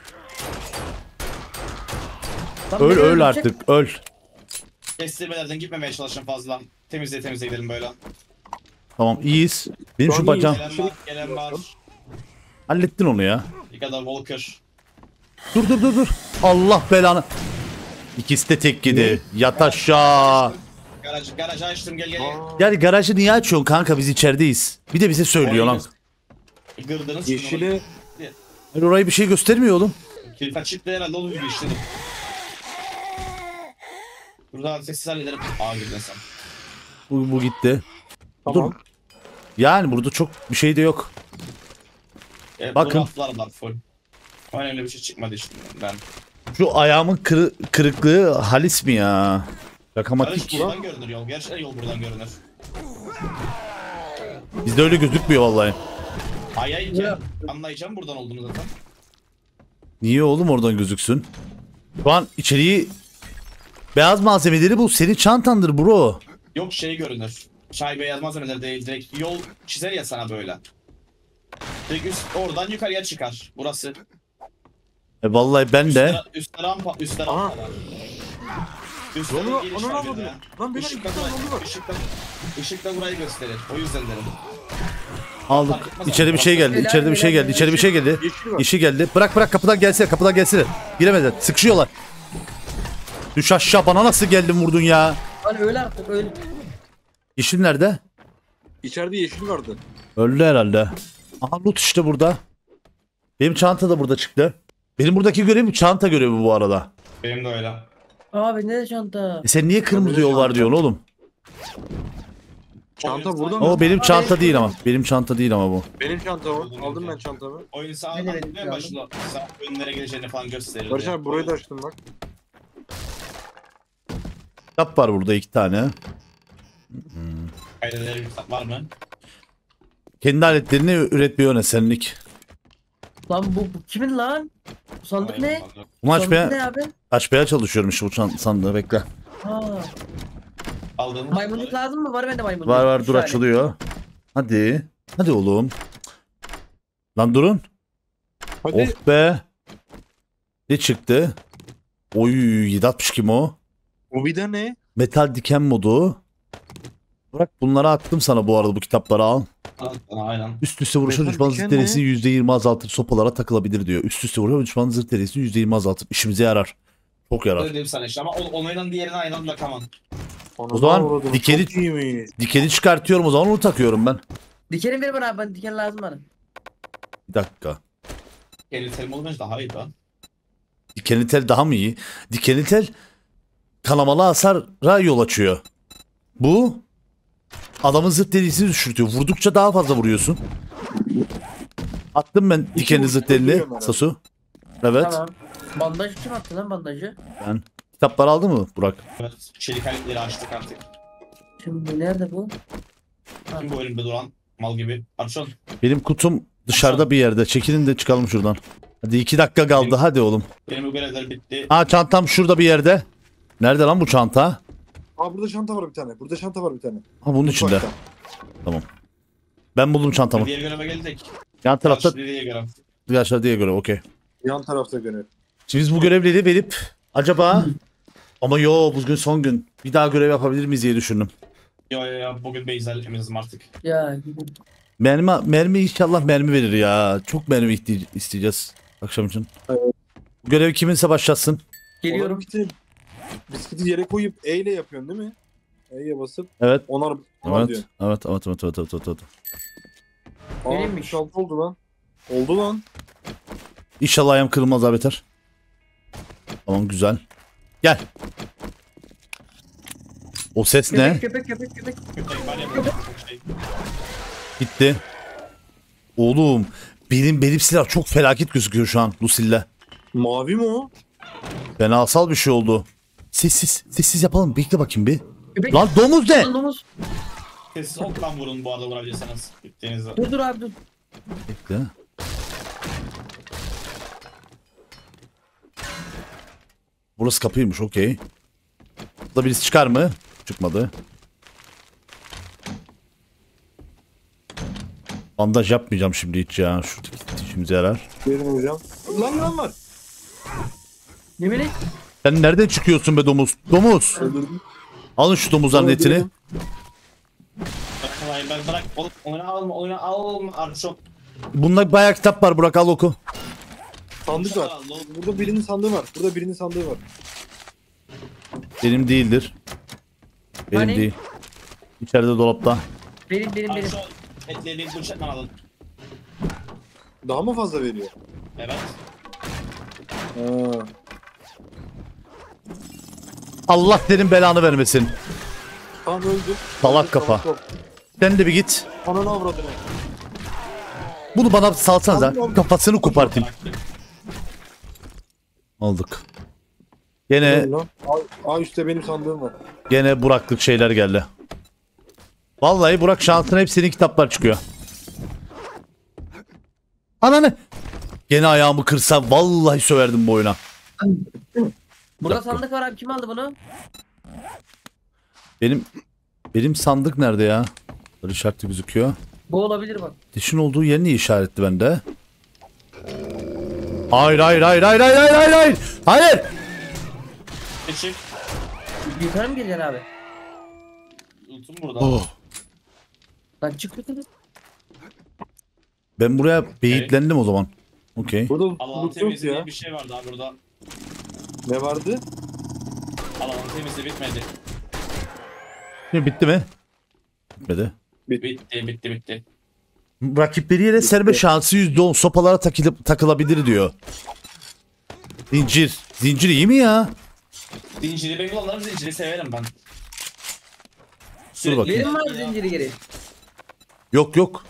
Lan Öl beni öl öldürecek. artık öl. Kestirmelerden gitmemeye çalışın fazla. Temizle temizle gidelim böyle. Tamam iyiyiz. Benim Şu şu an bacağım. iyiyiz. Gelen var, gelen var. Hallettin onu ya. Bir kadar Walker. Dur dur dur dur. Allah belanı. İkisi de tek yedi. Yat aşağı. Garaj, garajı açtım gel gel. gel. Aa, Yani garajı niye açıyorsun kanka biz içerideyiz. Bir de bize söylüyor lan. Gırdınız. yeşili Hayır, orayı bir şey göstermiyor oğlum. Kilfa çıktı herhalde onu gibi işledim. Buradan sessiz hallederim. Aa girdin sen. Bu, bu gitti. tamam. Dur. Yani burada çok bir şey de yok. E, Bakın. bu raflar var full. Önemli bir şey çıkmadı işte ben. Şu ayağımın kırı- kırıklığı Halis mi ya? Barış Rakamatik. buradan görünür yol. Gerçekten yol buradan görünür. Bizde öyle gözükmüyor vallahi. Ayayken anlayacağım buradan olduğunu zaten. Niye oğlum oradan gözüksün? Şu an içeriği beyaz malzemeleri bu. Senin çantandır bro. Yok şey görünür. Çay beyaz malzemeler değil. Direkt yol çizer ya sana böyle. Direkt üst, oradan yukarıya çıkar. Burası. E vallahi ben de. Üstte, üstte rampa, üstte Aha. rampa var. Üstte Onu- bir giriş onu var anladım. bir de. Lan benim Işıkla bir tane burayı, yolu var. ışıkla, ışıkla burayı gösterir. O yüzden dedim. Aldık. İçeri bir şey geldi. İçeride bir şey geldi. İçeri bir şey geldi. Yeşil var. İşi geldi. Bırak bırak kapıdan gelsene. Kapıdan gelsene. Giremediler. Sıkışıyorlar. Düş aşağı, bana nasıl geldin vurdun ya? Lan öyle artık öyle. Yeşil nerede? İçeride yeşil vardı. Öldü herhalde. Aha loot işte burada. Benim çanta da burada çıktı. Benim buradaki görevim çanta görevi bu arada. Benim de öyle. Abi ne çanta? E sen niye kırmızı yol var diyorsun oğlum? Çanta Oyun burada sağ- mı? O benim çanta değil ama. Benim çanta değil ama bu. Benim çantam var. Aldım ben çantamı. Oyunu Ne sağdan demek biliyor ya? musun? Sağ önlere geleceğini falan gösterir. Barış diye. abi burayı da açtım bak. Kitap var burada iki tane. Kaydedelim bir kitap var mı? Kendi aletlerini üretmiyor öne senlik. Lan bu, bu kimin lan? Bu sandık ne? Bunu Sandık açmaya, ne abi? açmaya çalışıyorum işte bu çan- sandığı, bekle. Ha. Aldığımız Maymunluk lazım mı? Var bende maymunluk. Var var Üç dur tane. açılıyor. Hadi. Hadi oğlum. Lan durun. Hadi. Of be. Ne çıktı? Oy yedi altmış kim o? O bir de ne? Metal diken modu. Bırak bunları attım sana bu arada, bu kitapları al. Aynen. Üst üste vuruşa Metal düşmanın diken zırh derisini ne? yüzde yirmi azaltır, sopalara takılabilir diyor. Üst üste vuruşa düşmanın zırh derisini yüzde yirmi azaltır. İşimize yarar. Çok yarar. Öyle diyeyim sana işte ama o- onayla diğerine aynı anda kaman. O zaman dikeni- Çok iyiymiş. Dikeni çıkartıyorum, o zaman onu takıyorum ben. Dikenim ver bana abi. Ben diken lazım bana. Bir dakika. Geri terim olunca daha iyi lan. Dikenli tel daha mı iyi? Dikenli tel kanamalı hasara yol açıyor. Bu adamın zırh derisini düşürtüyor. Vurdukça daha fazla vuruyorsun. Attım ben dikenli vuruşta zırh delini vuruyorum herhalde. Sasu. Evet. Tamam. Bandaj kim attı lan bandajı? Ben. Kitapları aldı mı Burak? Evet. Çelik aletleri açtık artık. Şimdi nerede bu? Ha. Kim bu önümde duran mal gibi. Arçon. Benim kutum dışarıda bir yerde. Çekilin de çıkalım şuradan. Hadi iki dakika kaldı, hadi oğlum. Benim bu görevler bitti. Aa çantam şurada bir yerde. Nerede lan bu çanta? Aa burada çanta var bir tane. Burada çanta var bir tane. Ha bunun içinde. Mutfakta. Ben buldum çantamı. Diğer göreve geldik. Yan tarafta Diğer görev. arkadaşlar diye göre okey. Yan tarafta görev. Şimdi biz bu görevleri verip acaba ama yo bugün son gün bir daha görev yapabilir miyiz diye düşündüm. Yo yo yo bugün Beyzel'imizim artık. Ya Mermi mermi inşallah mermi verir ya. Çok mermi ihti- isteyeceğiz akşam için. Evet. Bu görevi kiminse başlasın. geliyorum. Bisikleti, bisikleti yere koyup E ile yapıyorsun değil mi? E'ye basıp Evet. onar, onar Evet. diyorsun. Evet, evet, evet, evet, evet, evet, evet. Aa Neymiş? altmış altı oldu lan. Oldu lan. İnşallah ayağım kırılmaz abi beter. Tamam güzel. Gel. O ses ne? Köpek köpek köpek köpek. Köpek var ya böyle çok şey. Gitti. Oğlum benim benim silah çok felaket gözüküyor şu an Lucille'le. Mavi mi o? Fenasal bir şey oldu. Sessiz sessiz yapalım. Bekle bakayım bir. Köpek. Lan domuz ne? Lan domuz. Sessiz oktan vurun bu arada vurabilirseniz. Bittiğinizde. Dur dur abi dur. Bekle. Burası kapıymış, okey. Burada birisi çıkar mı? Çıkmadı. Bandaj yapmayacağım şimdi hiç ya. Şuradaki işimize yarar. Verin hocam. Lan lan var. Yemin et. Sen nereden çıkıyorsun be domuz? Domuz! Öldürdüm. Alın şu domuzların etini. Öldürdüm. Hayır ben bırak. Oğlum oyunu alma oyunu alma Arçon. Bunda bayağı kitap var, Burak al oku. Sandık var. Burada birinin sandığı var. Burada birinin sandığı var. Benim değildir. Benim Hani? değil. İçeride dolapta. Benim benim benim. Arçon etlerini bıçakla alın. Daha mı fazla veriyor? Evet. Ha. Allah senin belanı vermesin. Tamam öldü. Salak Öldü, kafa. tamam, Sen de bir git. tamam. Ananı avradını. Bunu bana salsanıza. Aldım, aldım. Kafasını kopartayım. Bıraktı. Aldık. Gene Lan. Aa, aa üstte benim sandığım var. gene Burak'lık şeyler geldi. Vallahi Burak şansına hep senin kitaplar çıkıyor. Ananı. Gene ayağımı kırsam vallahi söverdim bu oyuna. Burada Dakika. sandık var abi, kim aldı bunu? Benim benim sandık nerede ya? Böyle işaretli gözüküyor. Bu olabilir bak. Dişin olduğu yer niye işaretli bende? Hayır hayır hayır hayır hayır hayır hayır hayır. Hayır. Çık. Yukarı mı geleceksin abi? Lootum burada. Oh. Lan çık yukarı. Ben buraya beyitlendim o zaman. Okey. Burada Alan loot yok temizliği ya. diye bir şey vardı abi burada. Ne vardı? Alan temizliği bitmedi. Şimdi bitti mi? Bitmedi. Bitti bitti bitti. Rakipleri yere serme şansı yüzde on sopalara takılıp takılabilir diyor. Zincir. Zincir iyi mi ya? Zinciri ben kullanırım, zinciri severim ben. Dur bakayım. Verin mi abi zinciri geri? Yok yok.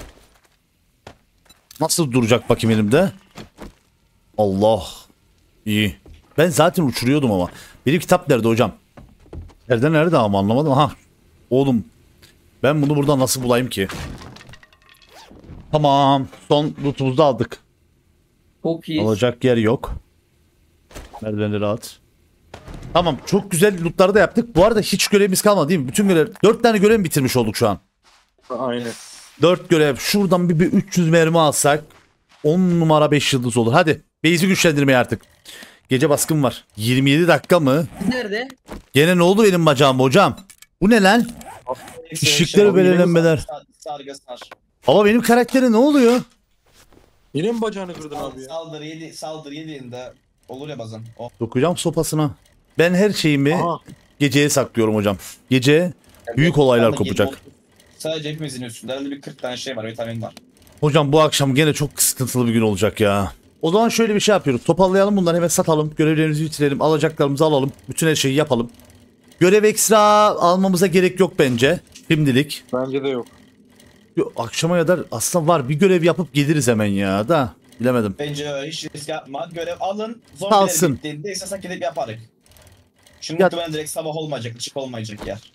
Nasıl duracak bakayım elimde? Allah. İyi. Ben zaten uçuruyordum ama. Benim kitap nerede hocam? Nerede nerede ama anlamadım. Ha. Oğlum. Ben bunu buradan nasıl bulayım ki? Tamam. Son lootumuzu da aldık. Çok iyi. Alacak yer yok. Merdivenleri at. Tamam. Çok güzel lootları da yaptık. Bu arada hiç görevimiz kalmadı değil mi? Bütün görev. dört tane görev bitirmiş olduk şu an. Aynen. dört görev. Şuradan bir, bir üç yüz mermi alsak on numara beş yıldız olur. Hadi. Base'i güçlendirmeye artık. Gece baskın var. yirmi yedi dakika mı? Nerede? Gene ne oldu benim bacağım hocam? Bu ne lan? Işıkları Şey, belirlenmeler. sar- Sargı sar. Ama benim karaktere ne oluyor? Yine mi bacağını kırdın abi ya? Saldır yedi, saldır yediğinde olur ya bazen. O. Dokuyacağım sopasına. Ben her şeyimi Aha. geceye saklıyorum hocam. Gece büyük olaylar Ama kopacak. yedi- Sadece hepimizin üstünde herhalde bir kırk tane şey var, vitamin var. Hocam bu akşam gene çok sıkıntılı bir gün olacak ya. O zaman şöyle bir şey yapıyoruz. Toparlayalım bunları, hemen satalım. Görevlerimizi bitirelim. Alacaklarımızı alalım. Bütün her şeyi yapalım. Görev ekstra almamıza gerek yok bence. Şimdilik. Bence de yok. Yo, akşama kadar aslında var. Bir görev yapıp geliriz hemen ya da. Bilemedim. Bence öyle, hiç risk yapma. Görev alın. Zombiler Kalsın. bittiğinde istersen gidip yaparız. Çünkü Ya- muhtemelen direkt sabah olmayacak, ışık olmayacak yer.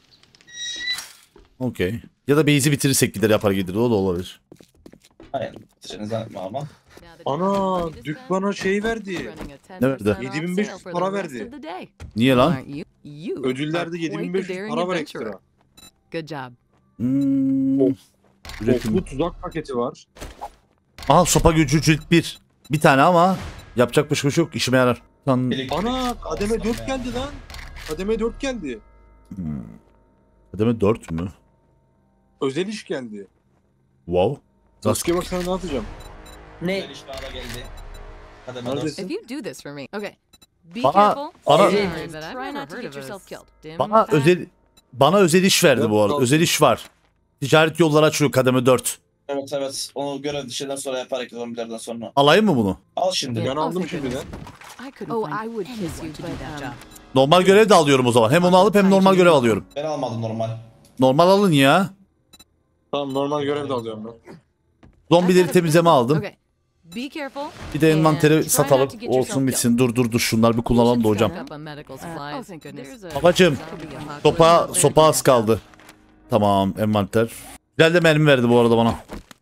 Okey. Ya da base'i bitirirsek gider yapar gider. O da olabilir. Hayır, bitiriniz zannetme ama. Ana Dük bana şey verdi. Ne verdi? yedi bin beş yüz para verdi. Niye lan? Ödüllerde yedi bin beş yüz para var ekstra. Good job. Hmm. Of. Üretim. Bu tuzak paketi var. Aha sopa gücü cilt bir. Bir tane ama yapacak başka bir şey yok. İşime yarar. Lan. Elektrik- Ana kademe Olsun dört ya. geldi lan. Kademe dört geldi. Hmm. Kademe dört mü? Özel iş geldi. Wow. Nasıl? Sasuke bak sana ne atacağım. Ne? Güzel iş daha da geldi. Hadi Neredesin? If you do this for me, okay. Be Bana- careful. bana- Sorry, but I've Try never not to heard get of yourself this. killed. Dim Bana fast. özel bana özel iş verdi Yok, bu arada. yok. Özel iş var. Ticaret yolları açıyor kademe dört. Evet evet. Onu görev dışından sonra yaparak zombilerden sonra. Alayım mı bunu? Al şimdi. Ben Oh, aldım thank şimdiden. I couldn't Oh, find I would anyone kiss you, to do but, that um, job. Normal görev de alıyorum o zaman. Hem onu alıp hem normal görev alıyorum. Ben almadım normal. Normal alın ya. Tamam normal görev de alıyorum ben. Zombileri temizleme aldım. Okay. Be careful. Bir de envanteri and try satalım. not to get yourself Olsun bitsin. Dur dur dur şunları bir kullanalım da hocam. Stock up on medical supplies. Oh, thank goodness. Babacım, Sopa, sopa az kaldı. Tamam envanter. Güzel de mermi verdi bu arada bana.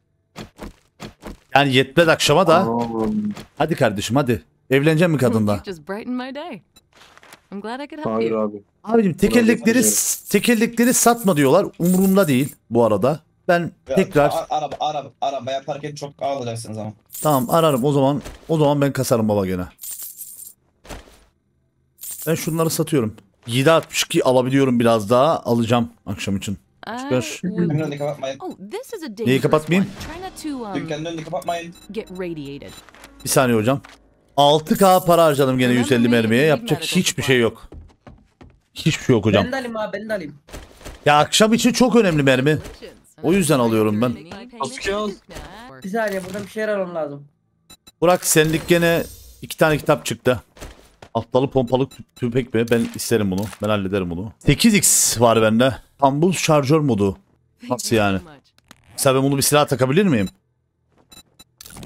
Yani yetmez akşama da. Hadi kardeşim hadi. Evleneceğim mi kadınla? You just brightened my day. I'm glad I could help Hayır you. abi. Abicim tekerlekleri Buna tekerlekleri satma diyorlar. Umurumda değil bu arada. Ben Ya, tekrar a- Araba, araba, araba yaparken çok alacaksınız ama. tamam ararım o zaman. O zaman ben kasarım baba gene. Ben şunları satıyorum. yedi altmış iki alabiliyorum, biraz daha alacağım akşam için. I Çıkar. would- Dükkanın önünü kapatmayın. Oh, this is a Neyi dangerous kapatmayayım? one. Try not to um, Dükkanın önünü kapatmayın. get radiated. Bir saniye hocam. altı K para harcadım gene yüz elli mermiye. Yapacak hiçbir şey yok. Hiçbir şey yok hocam. Ben de alayım abi, ben de alayım. Ya akşam için çok önemli mermi. O yüzden alıyorum ben. Asker al. Bir saniye, buradan bir şeyler almam lazım. Burak senlik gene iki tane kitap çıktı. Atlalı pompalı tü- tüfek mi? Ben isterim bunu. Ben hallederim bunu. sekiz x var bende. Tambul şarjör modu. Nasıl yani? Mesela ben bunu bir silah takabilir miyim?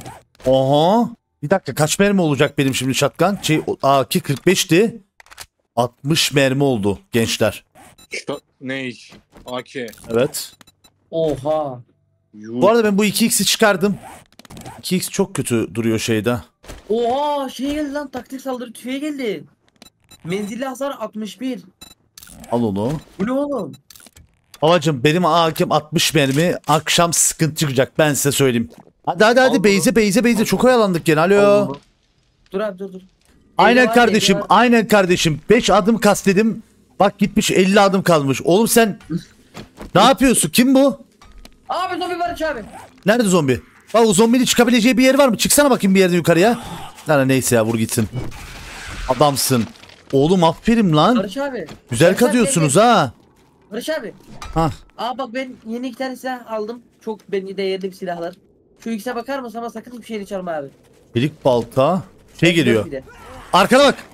Oha. Bir dakika, kaç mermi olacak benim şimdi shotgun? Şey, A K kırk beşti. altmış mermi oldu gençler. Şu, ne iş? A K. Evet. Oha. Bu arada ben bu iki x'i çıkardım. iki x çok kötü duruyor şeyde. Oha şey geldi lan, taktik saldırı tüfeği geldi. Menzilli hasar altmış bir. Al onu. Bu ne oğlum? Babacım benim A K'm altmış mermi. Akşam sıkıntı çıkacak ben size söyleyeyim. Hadi hadi hadi Al beyze beyze beyze çok oyalandık gene. Alo. Al. Dur abi dur dur. Aynen Eyvah, kardeşim eyvah. aynen kardeşim. beş adım kastledim. Bak gitmiş elli adım kalmış. Oğlum sen ne yapıyorsun? Kim bu? Abi zombi var aç abi. Nerede zombi? Bak o zombinin çıkabileceği bir yer var mı? Çıksana bakayım bir yerden yukarıya. Lan neyse ya vur gitsin. Adamsın. Oğlum aferin lan. Barış abi. Güzel Barış abi, kazıyorsunuz gel, gel. ha. Barış abi. Ha. Aa bak ben yeni iki tane silah aldım. Çok bence değerli bir silahlar. Şu ikisine bakar mısın ama sakın hiçbir şeyini çalma abi. Çelik balta. Şey geliyor. Bir de. Arkana bak.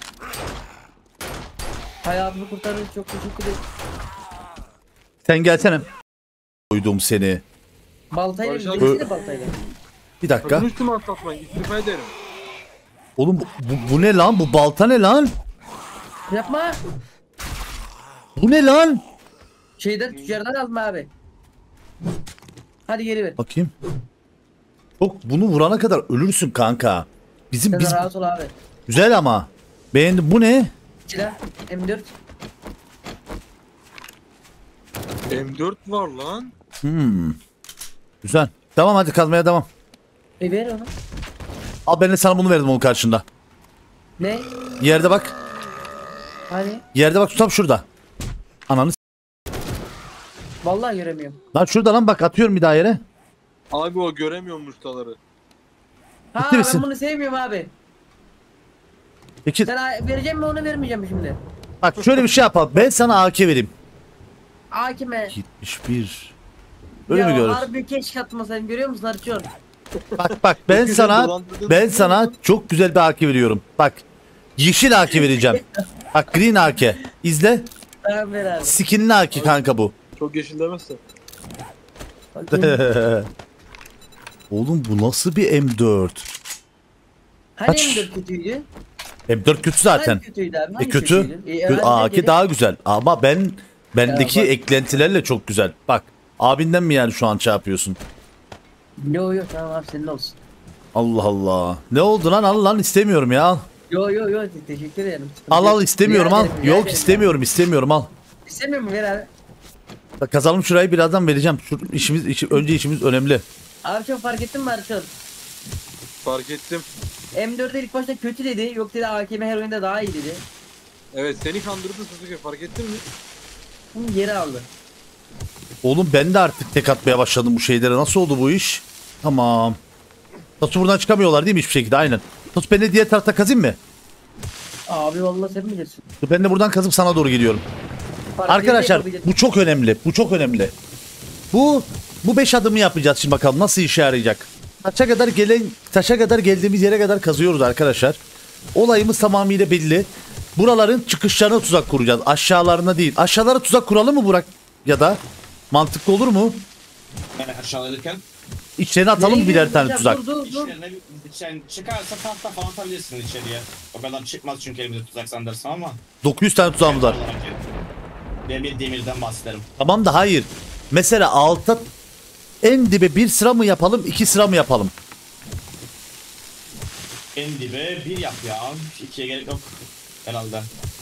Hayatımı kurtardın, çok teşekkür ederim. Sen gelsene. Koydum seni. Baltayla Barış mı? abi. Birisi de baltayla. Bir dakika. Sakın üstüme atlatmayın. İstifa ederim. Oğlum bu, bu, bu ne lan? Bu balta ne lan? Yapma. Bu ne lan? Şeyden tüccardan alma abi. Hadi geri ver. Bakayım. Çok bunu vurana kadar ölürsün kanka. Bizim Sen biz rahat ol abi. güzel ama. Beğendim. Bu ne? Silah M dört. M dört var lan. Hmm. Güzel. Tamam hadi kazmaya devam. E ver onu. Al ben de sana bunu verdim onun karşında. Ne? Yerde bak. Hani? Yerde bak tutam şurada. Ananı s- Vallahi göremiyorum. Lan şurada lan bak atıyorum bir daha yere. Abi o göremiyor muştaları. Ha Ciddi misin? ben bunu sevmiyorum abi. Peki Sen a- vereceğim mi onu vermeyeceğim mi şimdi? bak şöyle bir şey yapalım. Ben sana A K vereyim. Hakime. yetmiş bir. Öyle ya mi görürsün? harbi keşke atmasaydın, görüyor musun Arçon? Bak bak ben Güzel sana dolandırdın. ben sana çok güzel bir A K veriyorum. Bak yeşil A K vereceğim. Bak green A K. İzle. Tamam ver abi. Skinli A K kanka bu. Çok yeşil demezsen. Bakayım. Oğlum bu nasıl bir M dört? Hani Kaç? M dört kötüydü? M dört kötü zaten. Hani kötüydü abi? E Hani kötü. kötüydü? E, Kötü. evet, A K dedi. daha güzel. Ama ben bendeki Ya bak. eklentilerle çok güzel. Bak abinden mi yani şu an şey yapıyorsun? Yo yo tamam abi, senin olsun. Allah Allah. Ne oldu lan? Al lan istemiyorum ya. Al Yo yo yo te- teşekkür ederim. Sıkıntı al, al yok. istemiyorum Rica al. ederim, rica Yok ederim. istemiyorum istemiyorum al. İstemiyor mu, ver abi. Bak, kazalım şurayı birazdan vereceğim. Şu işimiz işi, önce işimiz önemli. Abi çok fark ettin mi Arçon? Fark ettim. M dört'e ilk başta kötü dedi. Yok dedi, A K M her oyunda daha iyi dedi. Evet seni kandırdı Sasuke, fark ettin mi? Bunu geri aldı. Oğlum ben de artık tek atmaya başladım bu şeylere. Nasıl oldu bu iş? Tamam. Tatu buradan çıkamıyorlar değil mi hiçbir şekilde? Aynen. Tatu ben de diğer tarafta kazayım mı? Abi vallahi sen bilirsin. Dur, ben de buradan kazıp sana doğru geliyorum. Fark Arkadaşlar edecek bu çok önemli. Bu çok önemli. Bu bu beş adımı yapacağız şimdi bakalım nasıl işe yarayacak. Taşa kadar gelen taşa kadar geldiğimiz yere kadar kazıyoruz arkadaşlar. Olayımız tamamıyla belli. Buraların çıkışlarına tuzak kuracağız. Aşağılarına değil. Aşağılara tuzak kuralım mı Burak? Ya da mantıklı olur mu? Yani aşağıdayken İçlerine atalım Nereye mı birer gidiyorsun tane hocam? tuzak? Dur dur dur. içlerine sen çıkarsa tahta falan atabilirsin içeriye. O kadar çıkmaz çünkü elimizde tuzak sandırsın ama. dokuz yüz tane tuzağımız var. Ben bir demirden bahsederim. Tamam da hayır. Mesela alta en dibe bir sıra mı yapalım, iki sıra mı yapalım? En dibe bir yap ya. İkiye gerek yok herhalde.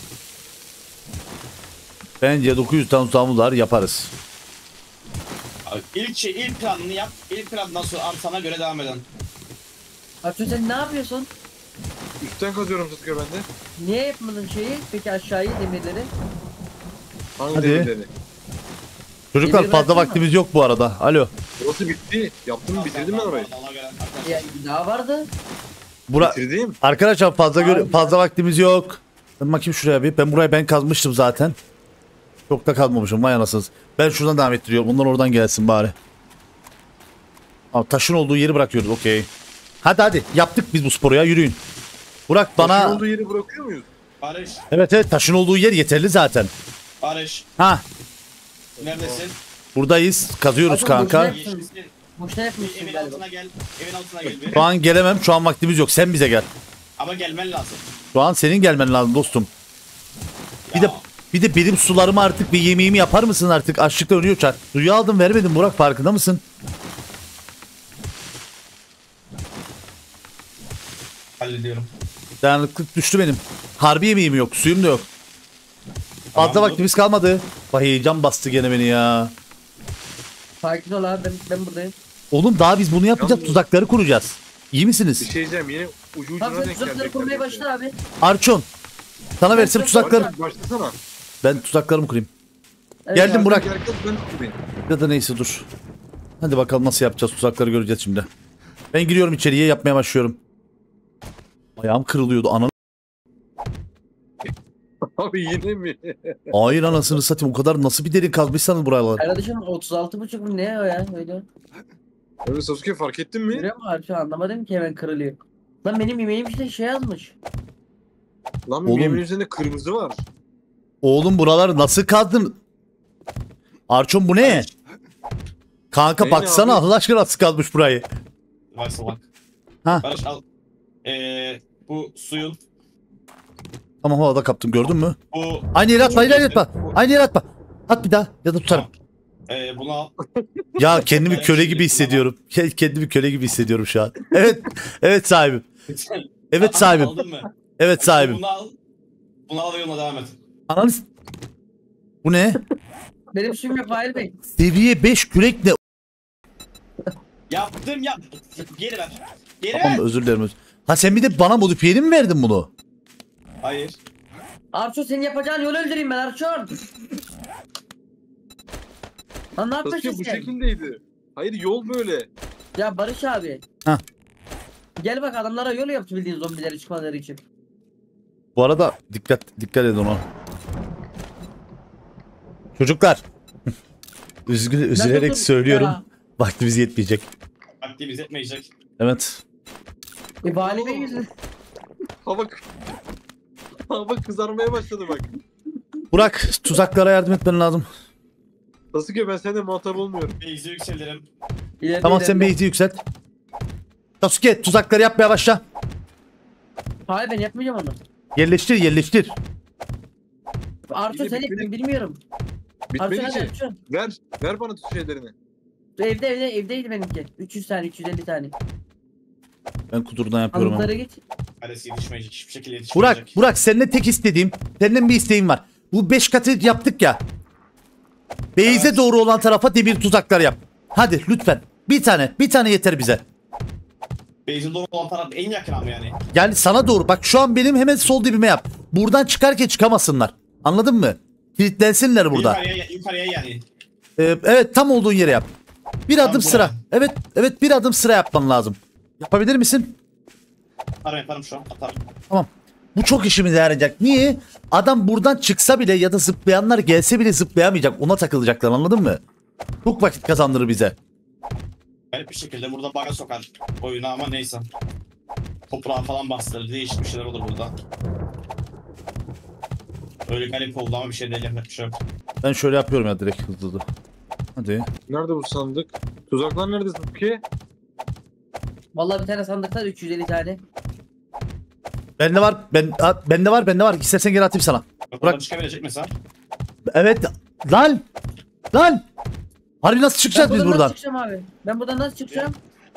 Bence dokuz yüz tane tuzağımız var, yaparız. Abi İlk şey, ilk planını yap. İlk plandan sonra artana göre devam edin. Arçon sen ne yapıyorsun? Üstten kazıyorum Sasuke ben de. Niye yapmadın şeyi? Peki aşağıyı, demirleri? Hangi Hadi. demirleri? Çocuklar Demir fazla bıraktın mı? vaktimiz yok bu arada. Alo. Orası bitti. Yaptım, bitirdim ben orayı. Ona göre arkadaşlar. Ya daha vardı. Bura Bitirdim. Arkadaşlar fazla göre Abi. fazla vaktimiz yok. Ben bakayım şuraya bir. Ben burayı ben kazmıştım zaten. Çok da kazmamışım vay anasınız. Ben şuradan devam ettiriyorum. Bunlar oradan gelsin bari. Abi taşın olduğu yeri bırakıyoruz. Okey. Hadi hadi. Yaptık biz bu sporu ya. Yürüyün. Burak Bana... bana... olduğu yeri bırakıyor muyuz? Barış, Evet evet taşın olduğu yer yeterli zaten. Barış. Ha Neredesin? buradayız. Kazıyoruz Abi, kanka. boşuna- Yeşilsin. Boşuna Bir yapmışsın evin galiba. altına gel. Evin altına gel bir. Şu an gelemem. Şu an vaktimiz yok. Sen bize gel. Ama gelmen lazım. Şu an senin gelmen lazım dostum. Bir de bir de benim sularımı artık ve yemeğimi yapar mısın artık? Açlıkla ölüyor çar. Suyu aldım vermedim Burak, farkında mısın? Hallediyorum. Dayanıklık düştü benim. Harbi yemeğim yok, suyum da yok. Fazla Tamam, vaktimiz kalmadı. Vay, heyecan bastı gene beni ya. Sakin ol abi ben, ben buradayım. Oğlum daha biz bunu yapacağız, Yalnız- tuzakları kuracağız. İyi Bir misiniz? şey diyeceğim yine ucu ucuna Tamam sen denk tuzakları gelecekler. kurmaya bize. başla abi. Arçon. Sana versem Ben- tuzakları. Başla- Başlasana. Ben tuzaklarımı kurayım. Evet, Geldim abi. Burak. Herkes ben tutayım. Ya da neyse dur. Hadi bakalım nasıl yapacağız, tuzakları göreceğiz şimdi. Ben giriyorum içeriye, yapmaya başlıyorum. Ayağım kırılıyordu ananı. Abi yine mi? Hayır anasını satayım, o kadar nasıl bir derin kazmışsanız buralar. Kardeşim otuz altı buçuk mu ne o ya öyle. Öyle Sasuke fark ettin mi? Görüyor musun abi şu an anlamadım ki hemen kırılıyor. Lan benim yemeğim işte şey yazmış. Lan Oğlum. yemin üzerinde kırmızı var. Oğlum buralar nasıl kazdın? Arçon bu ne? Kanka Ne baksana abi? Allah aşkına nasıl kazmış burayı. Vay salak. Ha. Barış al. Ee, bu suyun. Tamam, havada kaptım, gördün mü? Bu. Aynı yere atma, aynı yere atma. Bu- Aynı yere atma. At bir daha ya da tutarım. Ee, bunu al. Ya kendimi köle gibi hissediyorum. Kendimi köle gibi hissediyorum şu an. Evet. Evet sahibim. Evet sahibim. Aldın mı? Evet sahibim. Bunu al. Bunu al ve yoluna devam et. Ananı s- Bu ne? Benim suyum yok Fahir Bey. Seviye beş kürek ne? Yaptım yap. Geri ver. Geri Tamam ver. özür dilerim. özür- Ha sen bir de bana modifiyeli mi verdin bunu? Hayır. Arço senin yapacağın yolu öldüreyim ben Arço. Lan ne yapıyorsun Sasuke bu sen? şekildeydi. Hayır yol böyle. Ya Barış abi. Hah. Gel bak adamlara yol yaptı bildiğin zombileri çıkmaları için. Bu arada dikkat dikkat edin ona. Çocuklar. Üzgün, üzülerek dur- söylüyorum. Ya. Vaktimiz yetmeyecek. Vaktimiz yetmeyecek. Evet. E Vali Bey yüzünden. Hava Hava kızarmaya başladı bak. Burak, tuzaklara yardım etmen lazım. Sasuke ben seninle muhatap olmuyorum. Beyzi yükselirim. İleride Tamam sen ileride. beyti yükselt. Sasuke tuzakları yapmaya başla. Hayır ben yapmayacağım onu. Yerleştir yerleştir. Arço Bir de sen bitmedi. yapın bilmiyorum. Arço Bitmedi hadi ki. Arço. Ver. Ver bana şeylerini. Evde evde evdeydi benimki. üç yüz tane üç yüz elli tane. Ben kudurdan yapıyorum ama. Anıtlara git. Kalesi yetişmeyecek. Hiçbir şekilde Burak, yetişmeyecek. Burak seninle tek istediğim, senden bir isteğim var. Bu beş katı yaptık ya. Beyze Evet. doğru olan tarafa demir tuzaklar yap. Hadi lütfen. Bir tane, bir tane yeter bize. Beyzin doğru olan taraf en yakın ama yani. Yani sana doğru. Bak şu an benim hemen sol dibime yap. Buradan çıkarken çıkamasınlar. Anladın mı? Kilitlensinler burada. Yukarıya, yukarıya yani. Ee, evet tam olduğun yere yap. Bir adım buraya. sıra. Evet, evet bir adım sıra yapman lazım. Yapabilir misin? Atarım yaparım şu an. Atarım. Tamam. Bu çok işimize yarayacak. Niye? Adam buradan çıksa bile ya da zıplayanlar gelse bile zıplayamayacak. Ona takılacaklar, anladın mı? Çok vakit kazandırır bize. Garip bir şekilde burada baga sokar oyunu ama neyse. Toprağa falan bastırır. Değişik bir şeyler olur burada. Öyle garip oldu ama bir şey değil. Yapacak bir şey yok. Ben şöyle yapıyorum ya direkt hızlı hızlı. Hadi. Nerede bu sandık? Tuzaklar nerede Sasuke? Vallahi bir tane sandıkta üç yüz elli tane. Bende var. Ben a, bende var, bende var. İstersen geri atayım sana. Bak, Bırak. buradan çıkabilecek mesela. Evet. Lan! Lan! Harbi nasıl çıkacağız biz Ben buradan? nasıl çıkacağım abi? Ben buradan nasıl çıkacağım?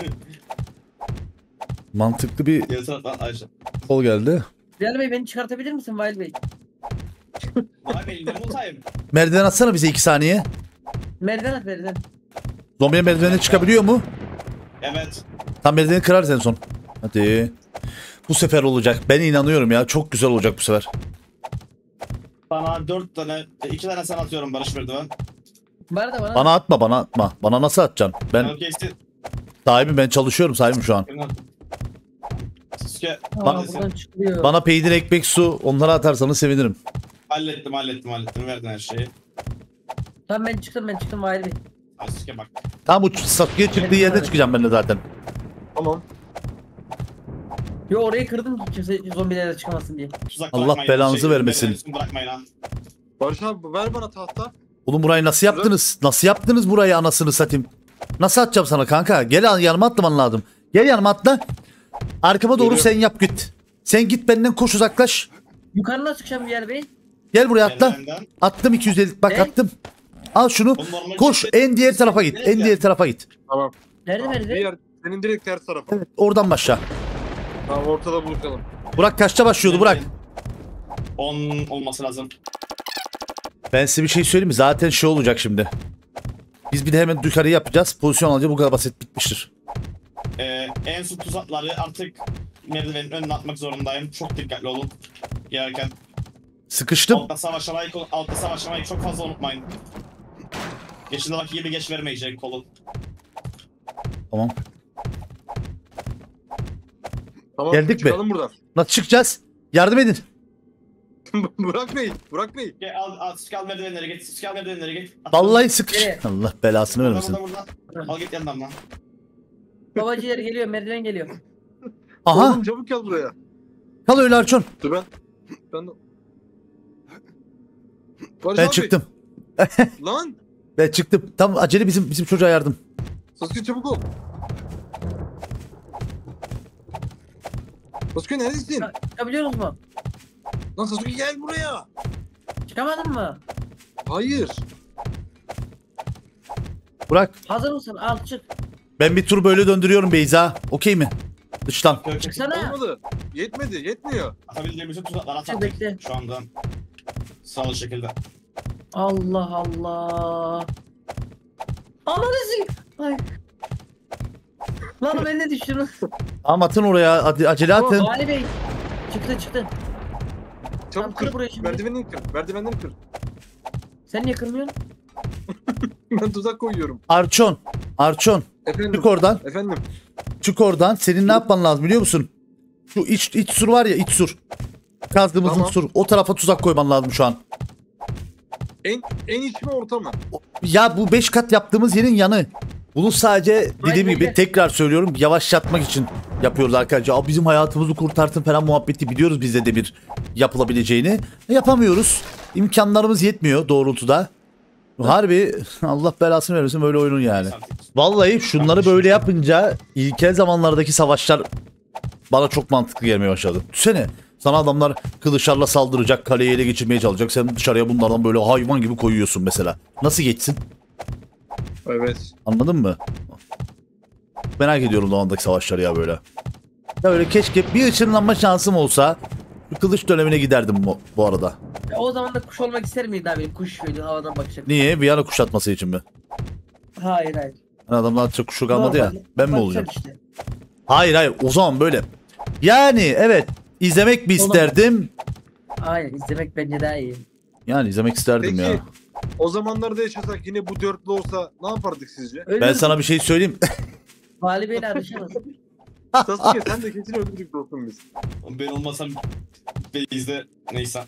Mantıklı bir Diğer taraftan Ayşe. kol geldi. Vali Bey beni çıkartabilir misin Vali Bey? Vay be elinde mutayım. Merdiven atsana bize iki saniye. Merdiven at merdiven. Zombiye merdivene çıkabiliyor mu? Evet. Tam merdiveni kırarız en son. Hadi. Bu sefer olacak. Ben inanıyorum ya. Çok güzel olacak bu sefer. Bana dört tane, iki tane sen atıyorum Barış Merdiven. Bana da bana. Bana atma, bana atma. Bana nasıl atacaksın? Ben Ben geçti. sahibim, ben çalışıyorum sahibim şu an. Sasuke Aa, bana- buradan çıkıyor. Bana peynir, ekmek, su onları atarsanız sevinirim. hallettim hallettim hallettim verdin her şeyi. Tamam ben çıktım ben çıktım Vali Bey. Sasuke bak. Tam bu Sasuke çıktığı yerde çıkacağım ben de zaten. Tamam. Yo orayı kırdım ki kimse zombilere çıkamasın diye. Tuzak Allah bırakmayın, belanızı şey, vermesin. belanızı Bırakmayın ha. Barış abi ver bana tahta. Oğlum burayı nasıl yaptınız? Nasıl yaptınız burayı, anasını satayım? Nasıl atacağım sana kanka? Gel al, yanıma atlaman lazım. Gel yanıma atla. Arkama doğru Geliyorum. sen yap git. Sen git benden koş, uzaklaş. Yukarı nasıl çıkacağım Vali Bey? Gel buraya atla. Merdivenden. Attım iki yüz elli. Bak Ne? attım. Al şunu. Bu normal Koş cephe- en diğer tarafa git. En diğer tarafa git. Tamam. Nerede Bir nerede? yer senin direkt ters tarafa. Evet oradan başla. Tamam ortada buluşalım. Burak kaçta başlıyordu Burak? on olması lazım. Ben size bir şey söyleyeyim mi? Zaten şey olacak şimdi. Biz bir de hemen yukarı yapacağız. Pozisyon alacağız. Bu kadar basit bitmiştir. Ee, en son tuzakları artık merdivenin önüne atmak zorundayım. Çok dikkatli olun. Gelirken. Sıkıştım. Altta savaşamayı, altta savaşamayı çok fazla unutmayın. Geçildeki gibi geç vermeyecek kolun. Tamam. Tamam. Geldik mi? çıkalım buradan. Nasıl çıkacağız? Yardım edin. Burak Bey, Burak Bey. Gel al, al skal merdivenlere git, skal merdivenlere git. At- Vallahi sıkış. Evet. Allah belasını Buradan, vermesin. buradan, buradan. Al git yandan lan. Babacılar geliyor, merdiven geliyor. Aha. Oğlum çabuk gel buraya. Kal öyle Arçon. Dur ben. Ben de... Barış Ben abi, çıktım. Lan. Ben çıktım. Tam acele bizim bizim çocuğa yardım. Sasuke çabuk ol. Sasuke neredesin? Çıkabiliyor musun mu? Lan Sasuke gel buraya. Çıkamadın mı? Hayır. Burak Hazır mısın? Al çık. ben bir tur böyle döndürüyorum Beyza. Okey mi? Dıştan. Kök- Çıksana. Olmadı. Yetmedi, yetmiyor. Atabildiğim bütün tuzakları Çık, atak. bekle. Şu anda. Sağlı şekilde. Allah Allah. Ananı Ay. Lan ben ne düştüm? Tamam atın oraya. Hadi acele atın. Ali Bey. Çıktı çıktı. Tamam, Çabuk kır kır. burayı şimdi. Merdiveni kır. Merdivenden kır. Sen niye kırmıyorsun? Ben tuzak koyuyorum. Arçon. Arçon. Efendim. Çık oradan. Efendim. Çık oradan. Senin ne yapman lazım biliyor musun? Şu iç, iç sur var ya iç sur. Kazdığımızın Tamam. sur. O tarafa tuzak koyman lazım şu an. En en iç mi orta mı? Ya bu beş kat yaptığımız yerin yanı. Bunu sadece dediğim Aynen. gibi tekrar söylüyorum yavaşlatmak için yapıyoruz arkadaşlar. Aa, bizim hayatımızı kurtarsın falan muhabbeti biliyoruz bizde de bir yapılabileceğini. Yapamıyoruz. İmkanlarımız yetmiyor doğrultuda. Harbi Allah belasını vermesin böyle oyunun yani. Vallahi şunları böyle yapınca ilkel zamanlardaki savaşlar bana çok mantıklı gelmeye başladı. Düşünsene sana adamlar kılıçlarla saldıracak, kaleyi ele geçirmeye çalışacak. Sen dışarıya bunlardan böyle hayvan gibi koyuyorsun mesela. Nasıl geçsin? Evet. Anladın mı? Merak ediyorum o andaki savaşları ya böyle. Ya öyle keşke bir ışınlanma şansım olsa bir kılıç dönemine giderdim bu, bu arada. Ya o zaman da kuş olmak ister miydin abi? Kuş şöyle havadan bakacak. Niye? Viyana kuşatması için mi? Hayır hayır. Hani adamlar çok kuşu kalmadı ya. Normal. Ben mi Bakacak olacağım? işte. Hayır hayır o zaman böyle. Yani evet izlemek mi isterdim? Hayır izlemek bence daha iyi. Yani izlemek isterdim Peki ya. o zamanlarda yaşasak yine bu dörtlü olsa ne yapardık sizce? Öyle Ben sana bir şey söyleyeyim. Vali Bey'le arışamaz. Sasuke sen de kesin öldürdük dostum biz. Ben olmasam Beyz'de neyse.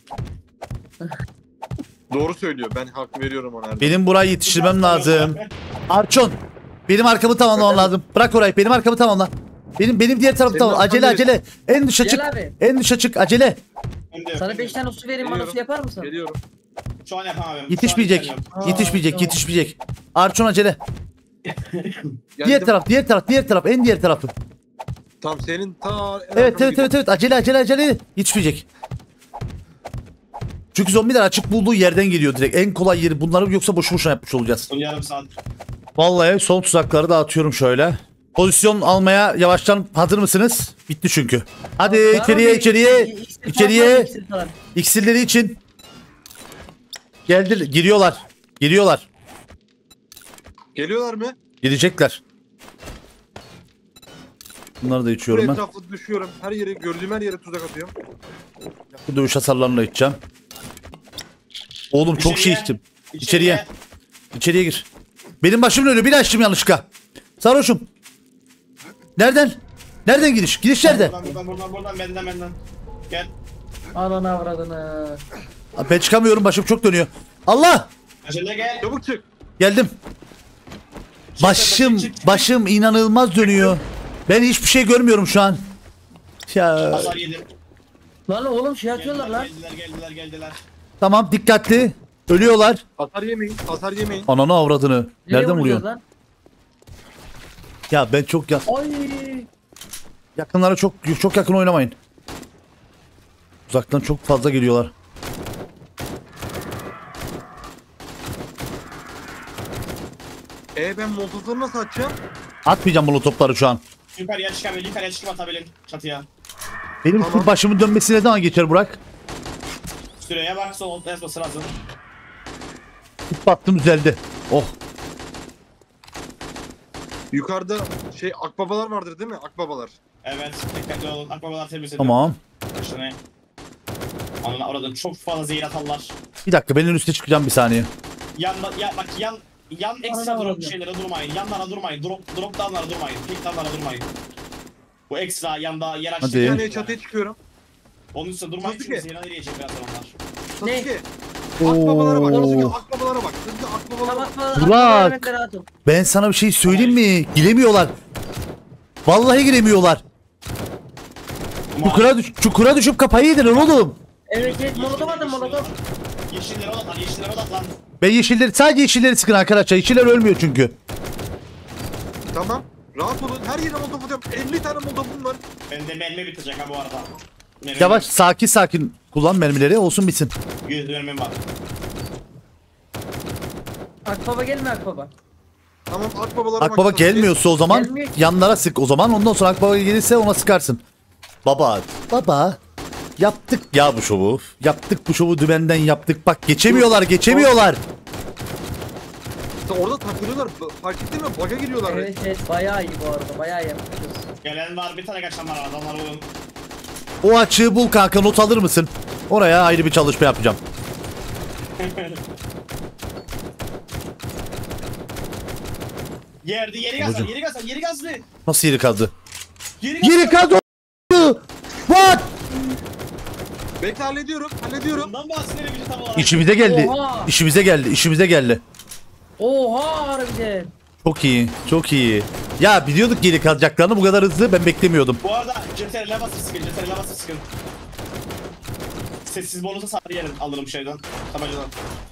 Doğru söylüyor. Ben hak veriyorum ona. her zaman. Benim burayı yetiştirmem lazım. Arçon. Benim arkamı tamamlamam lazım. Bırak orayı. Benim arkamı tamamla. Benim benim diğer tarafı Senin tamamla. Acele arkan acele. En dışa çık. Gel abi. En dışa çık. Acele. Ben de Sana beş tane su vereyim bana Geliyorum. su yapar mısın? Geliyorum. Şu an yapamam. Şu an Yetişmeyecek. yapamıyorum. Aa, Yetişmeyecek. tamam. Yetişmeyecek. Arçon acele. Geldim. Diğer taraf. Diğer taraf. Diğer taraf. En diğer tarafı. Tam senin ta en Evet arkana evet gidiyor. evet evet. Acele acele acele. Yetişmeyecek. Çünkü zombiler açık bulduğu yerden geliyor direkt. En kolay yeri bunları yoksa boşu boşuna yapmış olacağız. Son yarım saat. Vallahi son tuzakları dağıtıyorum şöyle. Pozisyon almaya yavaştan hazır mısınız? Bitti çünkü. Hadi Var mı içeriye bir- içeriye. bir- iksir falan var mı? içeriye. İksir falan. İksirleri için. Geldi giriyorlar. Giriyorlar. Geliyorlar mı? Girecekler. Bunları da Bu içiyorum ben. etrafı düşüyorum. Her yere gördüğüm her yere tuzak atıyorum. Bu dövüş hasarlarını da içeceğim. Oğlum çok şey İçeriye. içtim. İçeriye. İçeriye gir. Benim başım dönüyor. Bir açtım yanlışlıkla. Sarhoşum. Nereden? Nereden giriş? Giriş nerede? Buradan buradan buradan buradan benden benden. Gel. Ananı avradını. Ben çıkamıyorum. Başım çok dönüyor. Allah! Acele gel. Çabuk çık. Geldim. Başım, Çık, çık, çık. başım inanılmaz dönüyor. Ben hiçbir şey görmüyorum şu an. Ya Hasar yedim. Lan oğlum şey atıyorlar lan. Geldiler geldiler geldiler. tamam dikkatli. Ölüyorlar. Hasar yemeyin. Hasar yemeyin. Ananı avradını. Nereye Nereden vuracağız vuruyorsun? lan? Ya ben çok ya Ay. yakınlara çok çok yakın oynamayın. Uzaktan çok fazla geliyorlar. E ben molotofları nasıl atacağım? Atmayacağım molotofları şu an. Yukarıya çıkabilir, yukarıya çıkıp atabilir çatıya. Benim Tamam. full başımın dönmesi ne zaman geçer Burak? Süreye bak, sol basması lazım. Tut battım düzeldi. Oh. Yukarıda şey akbabalar vardır değil mi? Akbabalar. Evet, dikkatli olun. Akbabalar temizledi. Tamam. Şunu. Anına oradan çok fazla zehir atarlar. Bir dakika benim üste çıkacağım bir saniye. Yanma, ya bak yan yan ekstra Arada drop var. şeylere durmayın. Yanlara durmayın. Drop drop down'lara durmayın. Pick down'lara durmayın. Bu ekstra yanda yer açtı. Hadi. Bir tane çatıya çıkıyorum. Onun üstüne durmayın Sasuke. çünkü zehirden eriyecek birazdan onlar. Sasuke. Akbabalara bak. Oo. Sasuke akbabalara bak. Sasuke akbabalara bak. Tabak Burak. rahatım. Ben sana bir şey söyleyeyim mi? Giremiyorlar. Vallahi giremiyorlar. Çukura, düş çukura düşüp kafayı yediler oğlum. Evet evet molotof atın molotof. Yeşillere odaklan, yeşillere odaklan. Ben yeşilleri sadece yeşilleri sıkın arkadaşlar. Yeşiller ölmüyor çünkü. Tamam. Rahat olun. Her yere molotof atıyorum. elli tane molotofum var. Bende mermi bitecek ha bu arada. Mermi Yavaş sakin sakin kullan mermileri olsun bitsin. yüz mermim var. Akbaba gelme Akbaba. Tamam akbabalara bak. Akbaba Sasuke. gelmiyorsa o zaman Gelmiyor ki. yanlara sık o zaman. Ondan sonra Akbaba gelirse ona sıkarsın. Baba baba yaptık ya bu şovu. Yaptık bu şovu dümenden yaptık. Bak geçemiyorlar geçemiyorlar. İşte orada takılıyorlar. Fark ettin mi? Bug'a giriyorlar. Evet evet bayağı iyi bu arada bayağı iyi yapmışız. Gelen var, bir tane kaçan var adamlar olun. O açığı bul kanka not alır mısın? Oraya ayrı bir çalışma yapacağım. Yerdi, yeri gazla, yeri gazla, yeri gazlı. Nasıl yeri kazdı? Yeri gazlı. Yeri kazdı. What? Bekle hallediyorum. Hallediyorum. Bundan bahsedelim bir tam olarak. İşimize geldi. Oha. İşimize geldi. İşimize geldi. Oha harbiden. Çok iyi. Çok iyi. Ya biliyorduk geri kazacaklarını bu kadar hızlı ben beklemiyordum. Bu arada ceterle basıp sıkın, ceterle basıp sıkın. Sessiz bonusa sarı yerim alırım şeyden, tabancadan.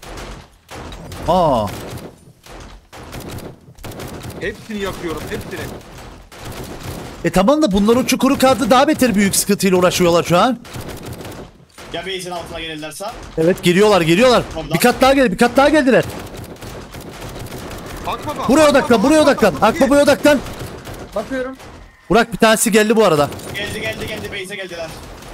Aa. Hepsini yakıyorum. Hepsini. E tamam da bunlar o çukuru kazdı daha beter büyük sıkıntıyla uğraşıyorlar şu an. Ya base'in altına gelirlerse? Evet geliyorlar geliyorlar. Ondan- Bir kat daha geldi bir kat daha geldiler. Akbaba. Buraya Akbaba, odaklan buraya Akbaba, odaklan. Sasuke. Akbaba'ya odaklan. Bakıyorum. Burak bir tanesi geldi bu arada. Geldi geldi geldi base'e geldiler.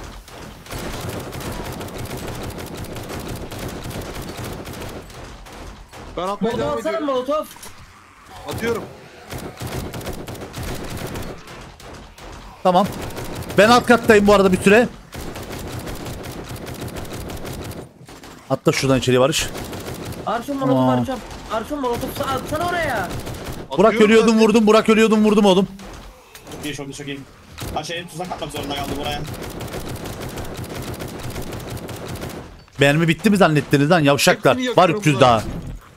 Ben atmaya Molotof devam atsana ediyorum. molotof. Atıyorum. Tamam. Ben alt kattayım bu arada bir süre. Atla şuradan içeriye Barış. Arşun molotof Tamam. Arşun. Arşun molotof atsana oraya. Burak Atıyorum ölüyordum zaten. vurdum. Burak ölüyordum vurdum oğlum. Çok iyi, çok iyi, çok iyi. Ha şey tuzak atmak zorunda kaldı buraya. Mermi bitti mi zannettiniz lan yavşaklar. Hepsini Var yakıyorum üç yüz bunları. daha.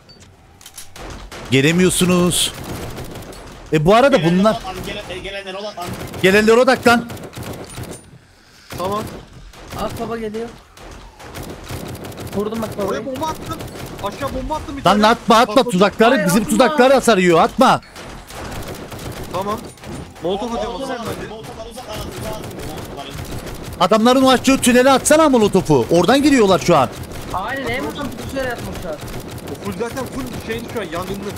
Gelemiyorsunuz. E bu arada Gelenler bunlar odaklan, gelen, gelenler odaklan. gelenler odaklan. Tamam. Akbaba geliyor. Vurdum bak Oraya babayı. bomba attım. Aşağı bomba attım bir Lan tane. atma atma Patladı. tuzakları Hayır, bizim atma. tuzakları hasar yiyor atma. Tamam. Molotof atıyorum o Molotoflar zaman hadi. molotoflar uzaklan, uzaklan molotofları. Adamların o açtığı tünele atsana molotofu. Oradan giriyorlar şu an. Aynen en buradan tutuşu yere atmışlar. O full zaten full şeyin şu an yangınlı.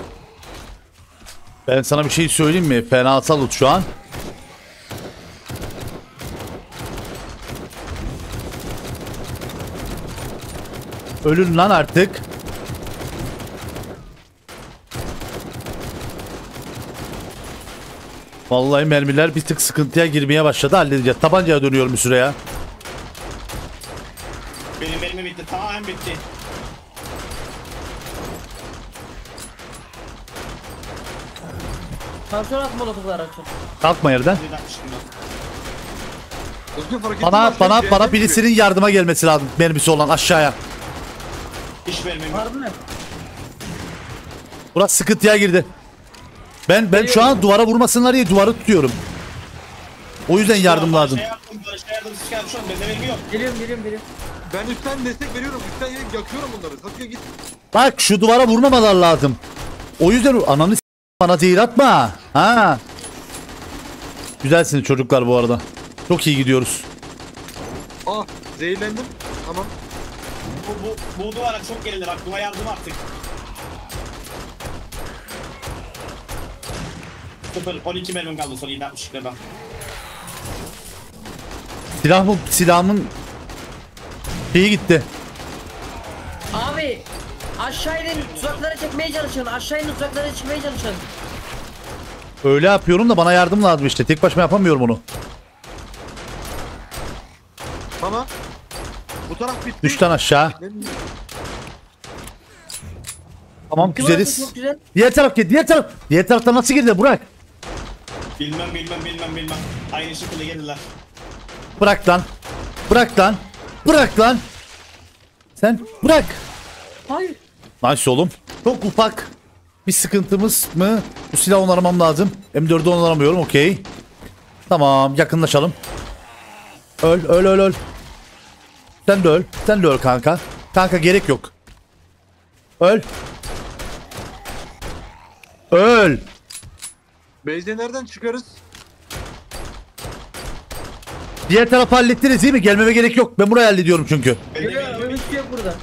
Ben sana bir şey söyleyeyim mi? Fena salut şu an. Ölün lan artık. Vallahi mermiler bir tık sıkıntıya girmeye başladı. Halledeceğiz. Tabancaya dönüyorum bir süre ya. Benim mermi bitti, tamamen bitti. Arşun at molotoflar Arşun. Kalkma yerden. Bir dakika şimdi. Özgür fark ettin mi? Bana Aşağı bana cehennem bana gibi. birisinin yardıma gelmesi lazım. Mermisi olan aşağıya. Hiç mermim yok. Harbi mi? Burası sıkıntıya girdi. Ben ben şu an duvara vurmasınlar diye duvarı tutuyorum. O yüzden yardım lazım. Şey yaptım, şey yardım çıkardım şu an, bende mermi yok. Geliyorum geliyorum geliyorum. Ben üstten destek veriyorum. Üstten gelip yakıyorum bunları. Sasuke git. Bak şu duvara vurmamalar lazım. O yüzden ananı s- bana zehir atma. Ha. Güzelsiniz çocuklar bu arada. Çok iyi gidiyoruz. Ah zehirlendim. Tamam. Bu, bu, bu duvara çok gelinir, aklıma yardım artık. sıfır on iki mermim kaldı son yedi altmış liradan. Silah mı? Silahımın şeyi gitti. Abi aşağı inin tuzaklara çekmeye çalışın. Aşağı inin tuzaklara çıkmaya çalışın. Öyle yapıyorum da bana yardım lazım işte. Tek başıma yapamıyorum onu. Tamam. Bu taraf bitti. Düşten aşağı. Tamam Kim arası güzeliz. çok güzel. Diğer taraf gel. Diğer taraf. Diğer taraftan nasıl girdi Burak? Bilmem bilmem bilmem bilmem. Aynı şekilde geldiler. Bırak lan. Bırak lan. Bırak lan. Sen bırak. Hayır. Nice oğlum. Çok ufak bir sıkıntımız mı? Bu silahı onaramam lazım. M dördü onaramıyorum. Okey. Tamam yakınlaşalım. Öl öl öl öl. Sen de öl. Sen de öl kanka. Kanka gerek yok. Öl. Öl. Beyze nereden çıkarız? Diğer tarafı hallettiniz değil mi? Gelmeme gerek yok. Ben burayı hallediyorum çünkü. Ben de Yok bilmiyorum. yok hiçbir şey yok burada.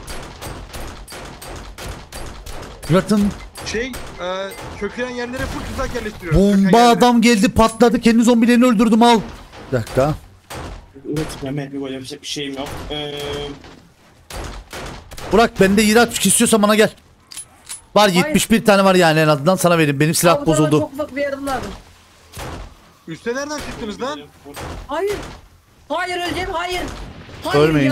Murat'ın Şey, e, çökülen yerlere full tuzak yerleştiriyoruz. Çöken bomba yerlere. adam geldi patladı. Kendi zombilerini öldürdüm al. Bir dakika. Üretme mermi böyle yapacak bir şeyim yok. Ee, Burak bende yedi altmış istiyorsan bana gel. Var yetmiş bir tane var yani en azından sana vereyim. Benim silah Abi, bu tarafa bozuldu. Çok ufak bir yardım lazım. Üste nereden çıktınız lan? Hayır. Hayır öleceğim hayır. Hayır Ölmeyin. ya.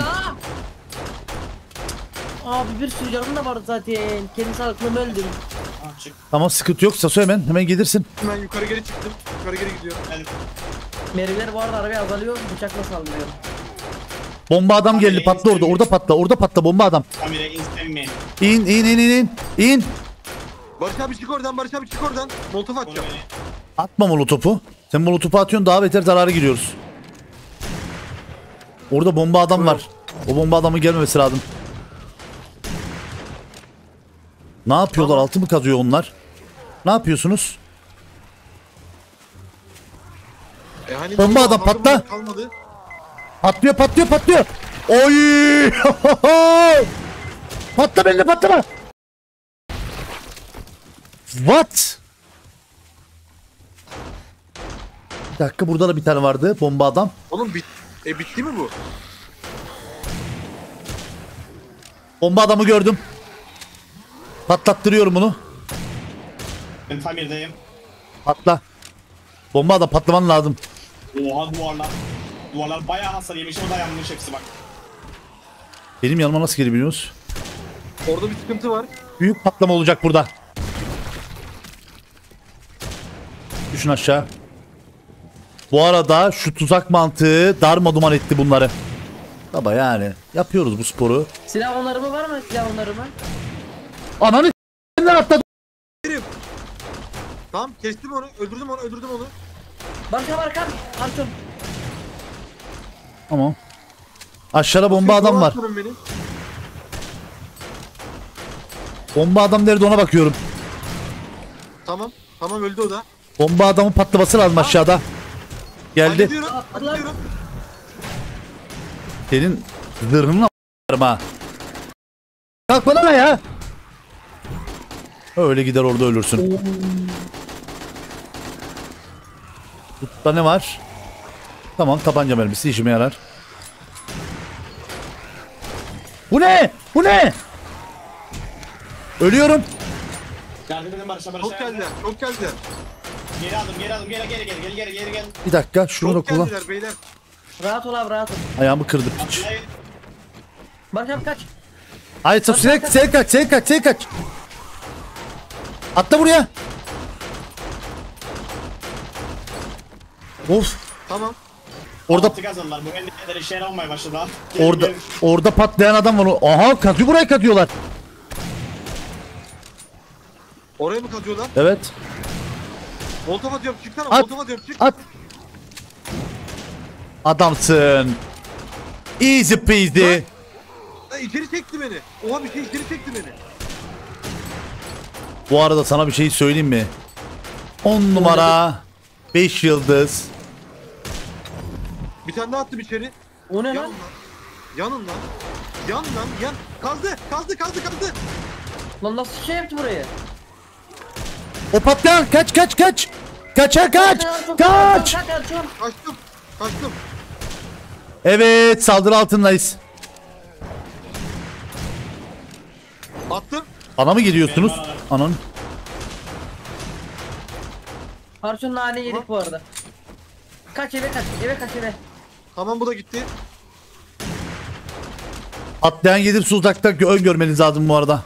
Abi bir sürü canım da vardı zaten. Kendi sağlıklığımı öldüm. ah, çık. Tamam sıkıntı yok. Saso hemen hemen gelirsin. Ben yukarı geri çıktım. Yukarı geri gidiyorum. Ben Mermiler bu arada arabaya azalıyor. Bıçakla saldırıyorum. Bomba adam geldi Abi, patla orada. Orada patla. Orada patla bomba adam. kamera instem mi? İn in in in in. İn. Barış abi çık oradan, Barış abi çık oradan. Molotof Onu atacağım. beni. Atma molotopu. Sen molotopu atıyorsun daha beter zarara giriyoruz. Orada bomba adam var. O bomba adamın gelmemesi lazım. Ne yapıyorlar? Tamam. Altı mı kazıyor onlar? Ne yapıyorsunuz? E hani Bomba adam, aldım, patla. Kalmadı. Patlıyor patlıyor patlıyor. Oy! Patla benimle patlama. What? Bir dakika burada da bir tane vardı bomba adam. Oğlum bit e bitti mi bu? Bomba adamı gördüm. Patlattırıyorum bunu. Ben tamirdeyim. Patla. Bomba adam patlaman lazım. Oha duvarlar. Duvarlar bayağı hasar yemiş ama dayanmış hepsi bak. Benim yanıma nasıl gelebiliyorsunuz? Orada bir sıkıntı var. Büyük patlama olacak burada. Düşün aşağı. Bu arada şu tuzak mantığı darmaduman etti bunları. Baba yani yapıyoruz bu sporu. Silah onarımı var mı? Silah onarımı. Ananı s***den atladı. Tamam kestim onu, öldürdüm onu, öldürdüm onu. Barka barka. Arçon. Tamam. Aşağıda bomba adam var. Aslanım benim. Bomba adam nerede ona bakıyorum. Tamam, tamam öldü o da. Bomba adamın patlaması lazım aşağıda. Geldi. Hallediyorum, Atla. hallediyorum. Senin zırhını a**larım ha. Kalk bana ya. Öyle gider orada ölürsün. Burada ne var? Tamam tabanca mermisi işime yarar. Bu ne? Bu ne? Ölüyorum. Yardım edin Barış'a Barış'a. Çok geldiler, çok geldiler. Geri aldım geri aldım geri geri geri geri geri geri geri. Bir dakika şunu da Çok kullan. geldiler beyler. Rahat ol abi rahat ol. Ayağımı kırdı piç. Atlayın. Barka abi kaç. Hayır sen, sen, sen kaç sen kaç sen kaç. Atla buraya. Of. Tamam. Orada Altı kazandılar. Bu eldivenler işe yaramaya başladı ha. Gelin, orada gelin. orada patlayan adam var. Aha kazıyor buraya kazıyorlar. Oraya mı kazıyorlar? Evet. Molotof atıyorum, çıksana. At. Molotof atıyorum, çık. At. Adamsın. Easy peasy. Lan içeri çekti beni. Oha bir şey içeri çekti beni. Bu arada sana bir şey söyleyeyim mi? on numara. beş yıldız. Bir tane daha attım içeri. O ne Yanın lan? lan. Yanın lan. Yan lan, yan. Kazdı, kazdı, kazdı, kazdı. Lan nasıl şey yaptı buraya? O patlayan kaç kaç kaç. kaça kaç. Kaç. Kaç Arçon. Kaçtım. Kaçtım. Evet, saldırı altındayız. Attım. Bana mı geliyorsunuz? Anan. Arçon nane yedik bu arada. Kaç eve kaç. Eve kaç eve. Tamam bu da gitti. Atlayan yedim uzakta gö- ön görmeniz lazım bu arada.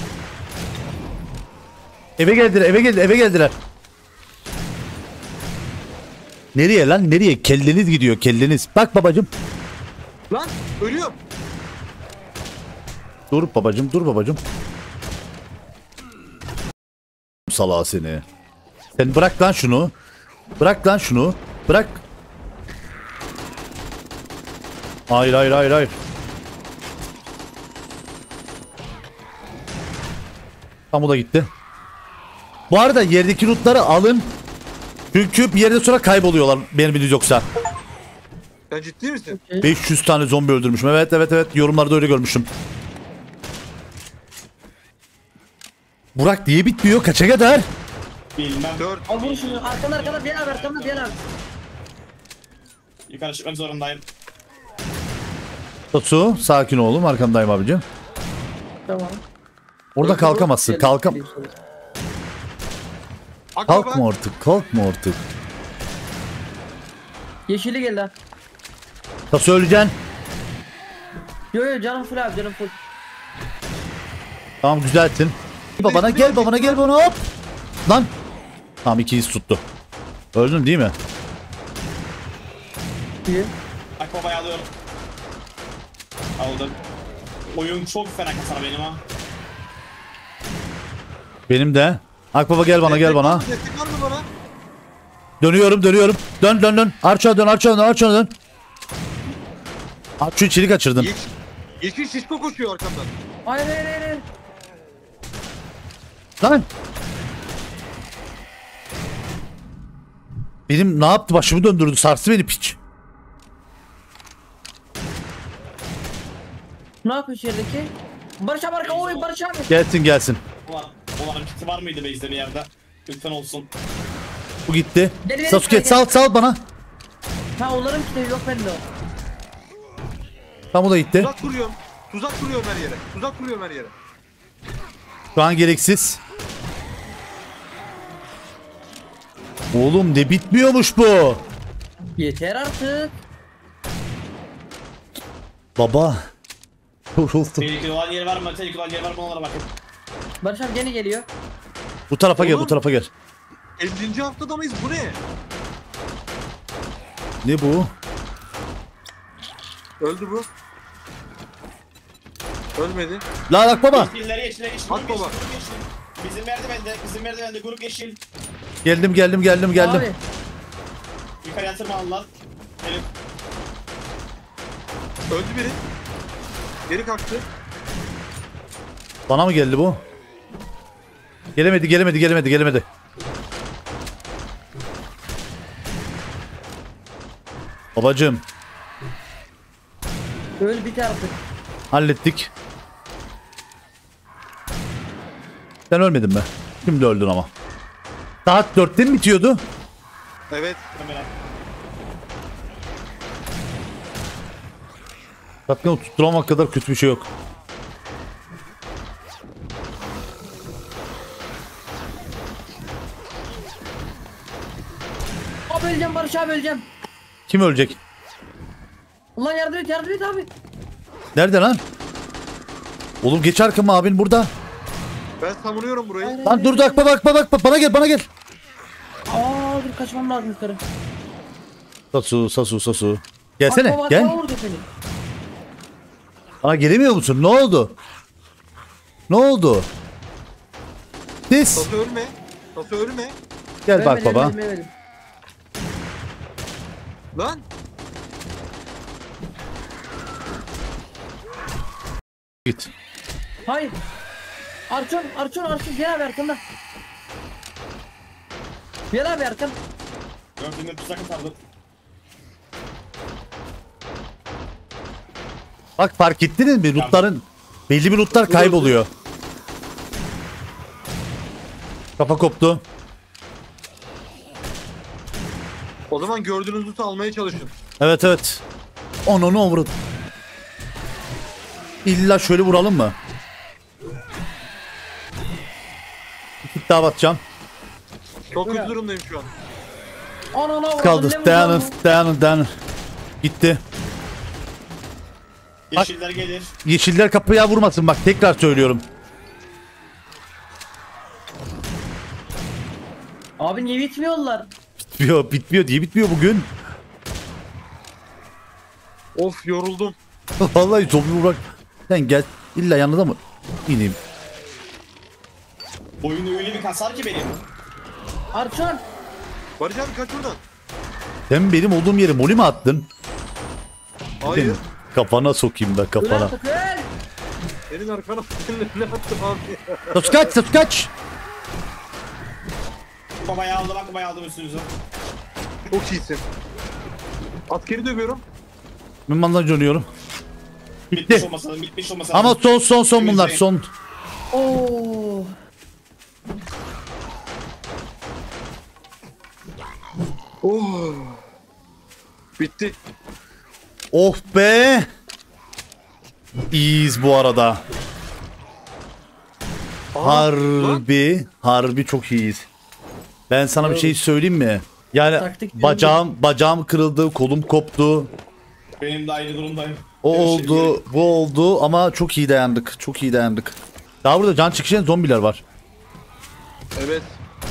Eve geldiler, eve geldiler, eve geldiler. Nereye lan? Nereye? Kelleniz gidiyor, kelleniz. Bak babacım. Lan ölüyorum. Dur babacım, dur babacım. Salağı seni. Sen bırak lan şunu. Bırak lan şunu. Bırak. Hayır, hayır, hayır, hayır. Tam o da gitti. Bu arada yerdeki lootları alın. Çünkü bir yerde sonra kayboluyorlar benim bildiğiniz yoksa. Sen ciddi misin? beş yüz tane zombi öldürmüşüm. Evet evet evet. Yorumlarda öyle görmüşüm. Burak diye bitmiyor. Kaça kadar? Bilmem. Dört. Al bunu şunu. Arkanda arkanda bir abi arkanda bir abi. Yukarı çıkmak zorundayım. Tatsu sakin oğlum. Arkandayım abicim. Tamam. Orada Öldü kalkamazsın. Geldim, Kalkam. geleyim sana. Akbaba. Kalkma artık. Kalkma artık. Yeşili geldi ha. Tatsu öleceksin. Yo yo canım full abi canım full. Tamam güzelsin. Babana gel babana gel bana hop. Lan. Tamam iki iz tuttu. Öldün değil mi? İyi. Akbaba'yı alıyorum. Aldım. Oyun çok fena kasar benim ha. Benim de. Akbaba gel bana gel bana. Destek var mı bana? Dönüyorum dönüyorum. Dön dön dön. Arça dön arça dön arça dön. Arçu içeri kaçırdın. Yeşil, yeşil şişko koşuyor arkamdan. Hayır hayır hayır, hayır. Lan. Benim ne yaptı başımı döndürdü sarsı beni piç. Ne yapıyor içerideki? Barış abi arka oy Barış abi. Gelsin gelsin. Ulan, ulan kiti var mıydı base'de bir yerde? Lütfen olsun. Bu gitti. Gel, gel, Sasuke gel. sal sal bana. Ha onların kitabı yok bende o. Tam o da gitti. Tuzak kuruyorum. Tuzak kuruyorum her yere. Tuzak kuruyorum her yere. Şu an gereksiz. Oğlum ne bitmiyormuş bu. Yeter artık. Baba. Yoruldum. Tehlikeli olan yeri var mı? Tehlikeli olan yeri var mı? Onlara bakın. Barış abi gene geliyor. Bu tarafa gel bu Oğlum. tarafa gel. ellinci haftada mıyız? Bu ne? Ne bu? Öldü bu. Ölmedi. La bak baba. Yeşiller yeşiller yeşil. At Grup yeşil. baba. Grup yeşil. Bizim merdivende. Bizim merdivende grup yeşil. Geldim geldim geldim geldim. Abi. Yukarıya tırmanırlar. Gelin. Öldü biri. Geri kalktı. Bana mı geldi bu? Gelemedi gelemedi gelemedi gelemedi. Babacım Öl bit artık. hallettik. Sen ölmedin mi? Şimdi öldün ama. Saat dörtte mi bitiyordu? Evet. Kamera. Zaten tutturamamak kadar kötü bir şey yok. Abi öleceğim Barış abi öleceğim. Kim ölecek? Ulan yardım et yardım et abi. Nerede lan? Oğlum geç arkama abin burada. Ben savunuyorum burayı. Hayır, Lan hayır, dur bakma bakma bakma bana gel bana gel. Aa dur kaçmam lazım yukarı. Sasu Sasu Sasu. Gelsene Bak, bak, gel. bak, vurdu seni. Bana gelemiyor musun? Ne oldu? Ne oldu? Siz Sası ölme. Sası ölme. gel bak Ölmedim, baba. ölmedim, ölmedim. Lan. Git. Hayır. Arçon Arçon Arçon gel abi arkanda. Gel abi arkan. Gördüğümde tuzak atardım. Bak fark ettiniz mi? Lootların belli bir lootlar kayboluyor. Kafa koptu. O zaman gördüğünüz loot'u almaya çalışın. Evet evet. Onu ne vurun. İlla şöyle vuralım mı? Bir daha batacağım. Çok kötü durumdayım şu an. Anana vurdum, ne Kaldı. vurdum? Dayanın dayanın dayanın. Gitti. Yeşiller gelir. Yeşiller kapıya vurmasın bak tekrar söylüyorum. Abi niye bitmiyorlar? Bitmiyor bitmiyor diye bitmiyor bugün. Of yoruldum. Vallahi zombi vurak. Sen gel. İlla yanında mı? İneyim. Oyunu öyle bir kasar ki benim. Arçon. Barış abi kaç oradan. Sen benim olduğum yere moli mi attın? Hayır. Senin kafana sokayım da Öl kafana. artık öl. Senin arkana ne attım abi. Sus kaç sus kaç. Babayı aldım, bak babayı aldım üstünüze. Çok iyisin. Askeri dövüyorum. Ben bandaj dönüyorum. Bitmiş olmasın, bitmiş olmasın. Ama son son son bunlar son. Oo. Oh. Bitti. Oh be. İyiyiz bu arada. Aa, lan. Harbi, harbi çok iyiyiz. Ben sana bir şey söyleyeyim mi? Yani Taktik bacağım bacağım kırıldı, kolum koptu. Benim de aynı durumdayım. O Her şey oldu, bu oldu ama çok iyi dayandık. Çok iyi dayandık. Daha burada can çıkışan zombiler var. Evet.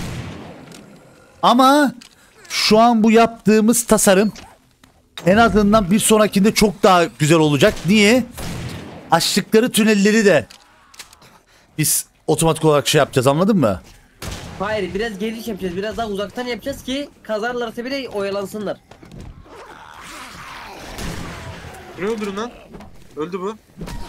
Ama şu an bu yaptığımız tasarım en azından bir sonrakinde çok daha güzel olacak. Niye? Açtıkları tünelleri de biz otomatik olarak şey yapacağız, anladın mı? Hayır biraz geniş yapacağız. Biraz daha uzaktan yapacağız ki kazarlarsa bile oyalansınlar. Ne öldürün lan? Öldü bu.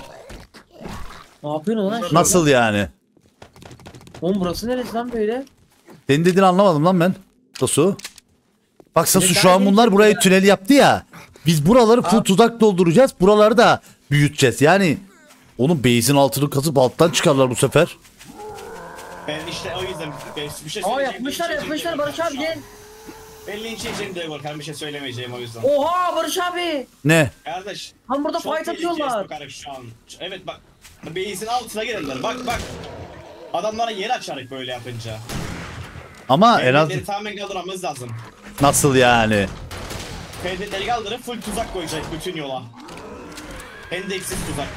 Ne yapıyorsun lan? Nasıl yani? Oğlum burası neresi lan böyle? Senin dediğini anlamadım lan ben. Sasu. Bak Sasu, Evet, şu an ben bunlar de- burayı tünel yaptı ya. Biz buraları full tuzak dolduracağız. Buraları da büyüteceğiz. Yani onun base'in altını kazıp alttan çıkarlar bu sefer. Ben işte o yüzden ben bir şey Aa söyleyeceğim. yapmışlar bir şey yapmışlar söyleyeceğim. Barış abi gel. Ben linç yiyeceğim diye korkarım, bir şey söylemeyeceğim o yüzden. Oha Barış abi. Ne? Kardeş. Lan burada çok fight tehlikeli atıyorlar. sokarım şu an. Evet bak. Base'in altına gelirler. Bak bak. Adamlara yer açarık böyle yapınca. Ama en az P D'leri tamamen kaldırmamız lazım. nasıl yani? P D'leri kaldırıp full tuzak koyacak bütün yola. Endeksiz tuzak.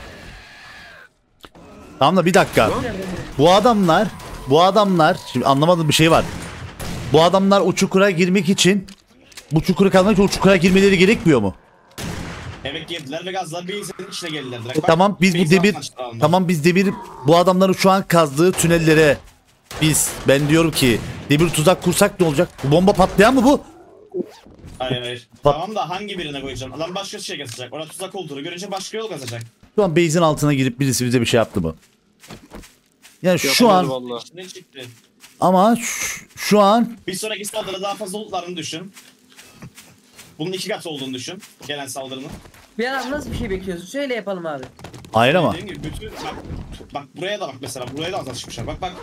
Tamam da bir dakika. Bu adamlar, bu adamlar, şimdi anlamadığım bir şey var. Bu adamlar o çukura girmek için, bu çukura kalmak için o çukura girmeleri gerekmiyor mu? Evet girdiler ve gazlar base'in içine geldiler direkt. E Bak, tamam biz bu base'in demir, altına çıktılar onlar. tamam biz demir, bu adamların şu an kazdığı tünellere biz, ben diyorum ki demir tuzak kursak ne olacak? Bu bomba patlayan mı bu? Hayır hayır. Bak- Tamam da hangi birine koyacağım? Adam başka şey kazacak. Orada tuzak olduğunu görünce başka yol kazacak. Şu an base'in altına girip birisi bize bir şey yaptı mı? Yani şu Yapamadı an vallahi. İçinden çıktı. ama şu, şu an Bir sonraki saldırıda daha fazla lootlarını düşün. Bunun iki katı olduğunu düşün. Gelen saldırının. Bir an nasıl bir şey bekliyorsun? Söyle yapalım abi. hayır ama Dediğim gibi bütün bak, bak buraya da bak mesela. Buraya da azal çıkmışlar. Bak bak.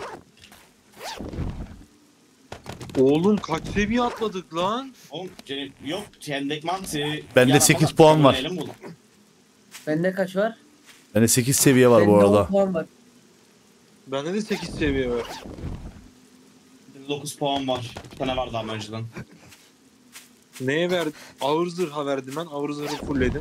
Oğlum kaç seviye atladık lan? Oğlum yani yok hendek mantığı. Bende yaramadan sekiz puan var. elim bu. Bende kaç var? yani sekiz seviye var Bende bu on arada. puan var. Bende de sekiz seviye var. dokuz puan var. Bir tane vardı ama önceden. Neye verdim? Ağır zırha verdim ben. Ağır zırhı fullledim.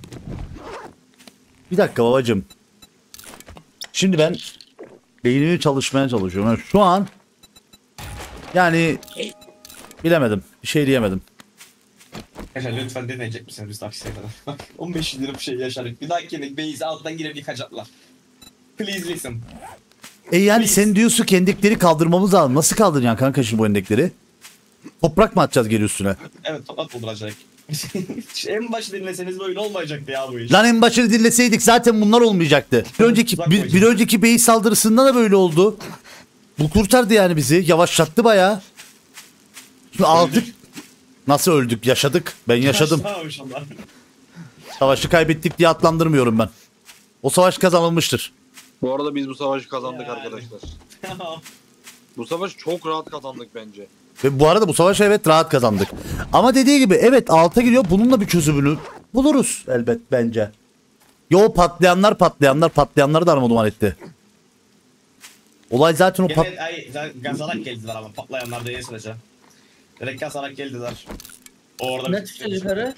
Bir dakika babacım. Şimdi ben beynimi çalışmaya çalışıyorum. Yani şu an yani bilemedim. Bir şey diyemedim. Arkadaşlar lütfen deneyecek misiniz biz taksiye kadar? Bak on beş lira bir şey yaşadık. Bir dahaki yemek base'i alttan girip yıkacaklar. Please listen. E yani Please. sen diyorsun ki endekleri kaldırmamız lazım. Nasıl kaldıracaksın kanka şimdi bu endekleri? Toprak mı atacağız geri üstüne? Evet toplat dolduracak. En başı dinleseniz böyle olmayacaktı ya bu iş. Lan en başını dinleseydik zaten bunlar olmayacaktı. Bir önceki bir, bir önceki beyin saldırısında da böyle oldu. Bu kurtardı yani bizi. Yavaşlattı bayağı. Şimdi aldık. Nasıl öldük? Yaşadık. Ben yaşadım. Başlamamış onlar. Savaşı kaybettik diye adlandırmıyorum ben. O savaş kazanılmıştır. Bu arada biz bu savaşı kazandık Yani. arkadaşlar. Bu savaş çok rahat kazandık bence. Ve bu arada bu savaşı evet rahat kazandık. Ama dediği gibi evet alta giriyor. Bununla bir çözümünü buluruz elbet bence. Yo patlayanlar patlayanlar patlayanları da arma etti. Olay zaten o pat... Gene ay gazarak geldiler ama patlayanlar değil sürece. Direkt gazarak geldiler. Orada Ne bir çıktı yukarı?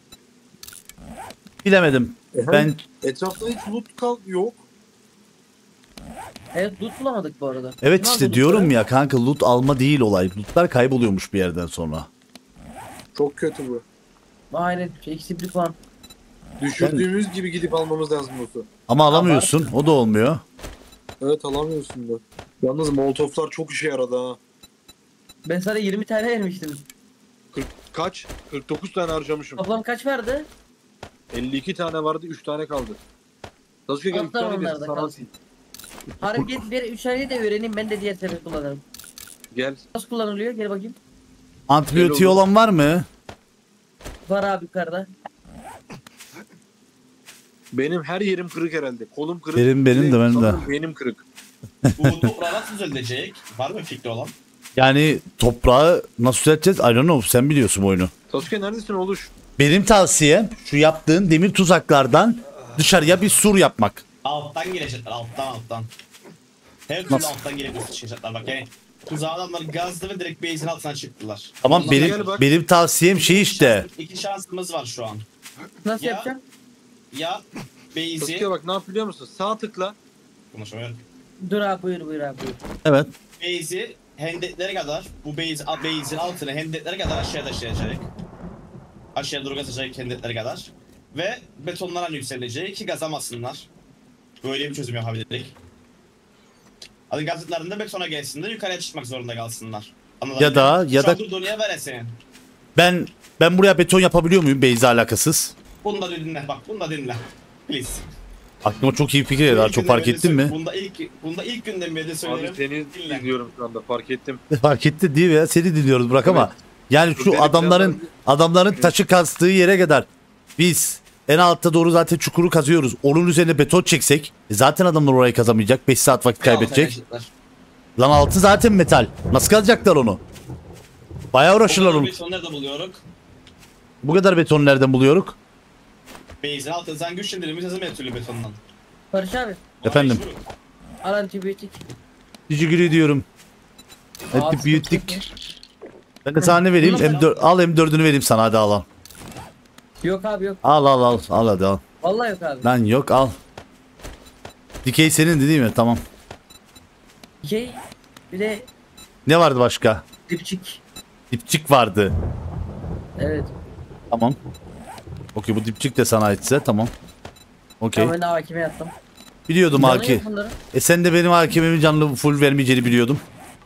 Bilemedim. Ben Etrafta hiç loot kal yok. Evet loot bulamadık bu arada. evet Ne işte oldu diyorum lootları? ya kanka loot alma değil olay. Lootlar kayboluyormuş bir yerden sonra. Çok kötü bu. Aynen eksi bir puan. Düşürdüğümüz gibi gidip almamız lazım loot'u. Ama alamıyorsun. O da olmuyor. Evet alamıyorsun da. Yalnız molotoflar çok işe yaradı ha. Ben sana yirmi tane vermiştim. kırk, kaç? kırk dokuz tane harcamışım. Toplam kaç verdi? elli iki tane vardı, üç tane kaldı. Sasuke gel üç Atlar tane onlar bir da sana kalsın. atayım. Hareket bir üç tane de öğreneyim ben de diğer sefer kullanırım. Gel. Nasıl kullanılıyor? Gel bakayım. Antibiyotiği Gel oğlum. olan var mı? Var abi yukarıda. Benim her yerim kırık herhalde. Kolum kırık. Benim- benim Bir de, benim de. sanırım Benim kırık. Bu toprağı nasıl düzelecek? Var mı fikri olan? Yani toprağı nasıl düzelteceğiz? I don't know. Sen biliyorsun bu oyunu. Sasuke neredesin oluş? Benim tavsiyem şu yaptığın demir tuzaklardan dışarıya bir sur yapmak. Alttan gelecekler, alttan alttan. Her türlü Nasıl? alttan gelip çıkacaklar bak yani. Tuzağı adamlar gazdı ve direkt base'in altına çıktılar. Tamam Bundan benim gel bak. benim tavsiyem şey işte. İki şansımız var şu an. Nasıl Ya. yapacağım? Ya base'i... Sasuke bak ne yap biliyor musun? Sağ tıkla. Konuşamıyorum. Dur abi buyur buyur abi buyur. Evet. Base'i hendeklere kadar, bu base, base'in altını hendeklere kadar aşağıya taşıyacak. Aşağıya doğru gazlayacak hendeklere kadar. Ve betonlardan yükselecek ki gazamasınlar. Böyle bir çözüm yapabilirdik. Hadi gazlıklarında betona gelsin de yukarıya çıkmak zorunda kalsınlar. Anladın Ya mı? da- ya Şu da- an durduğunu veresin. Ben ben buraya beton yapabiliyor muyum Beyza alakasız? Bunu da dinle bak, bunu da dinle. Please. Aklıma çok iyi fikir geldi. İlk Çok günden fark beri ettin söyle- mi? Bunda ilk, bunda ilk günden beri de Abi söylerim. seni Dinle. izliyorum şu anda fark ettim. Fark etti değil mi ya? Seni dinliyoruz Burak ama. Yani Dur, şu benim adamların biraz- adamların taşı kazdığı yere kadar biz en altta doğru zaten çukuru kazıyoruz. Onun üzerine beton çeksek e zaten adamlar orayı kazamayacak. beş saat vakit kaybedecek. Lan altı zaten metal. Nasıl kazacaklar onu? Bayağı uğraşırlar onu. Betonu nerede buluyoruz? Bu kadar betonu nereden buluyoruz? Base'in altından güçlendirilmiş hızı türlü betondan. Barış abi Efendim? al antibiyotik. Cicigiri diyorum. Aa, Antibiyotik. sıkıntı yok. Ben de sana ne vereyim? Bunu M dört, al M dördünü vereyim sana hadi al al. Yok abi yok. Al al al al hadi al. Vallahi yok abi. Lan yok al. Dikey senin değil mi? Tamam. Şey bir de Ne vardı başka? dipçik. Dipçik vardı. Evet. Tamam. Okey bu dipçik de sana aitse tamam. Okey. Tamam ben de hakime yattım. Biliyordum Canı Haki. yok bunların. E sen de benim hakimemin canlı full vermeyeceğini biliyordum.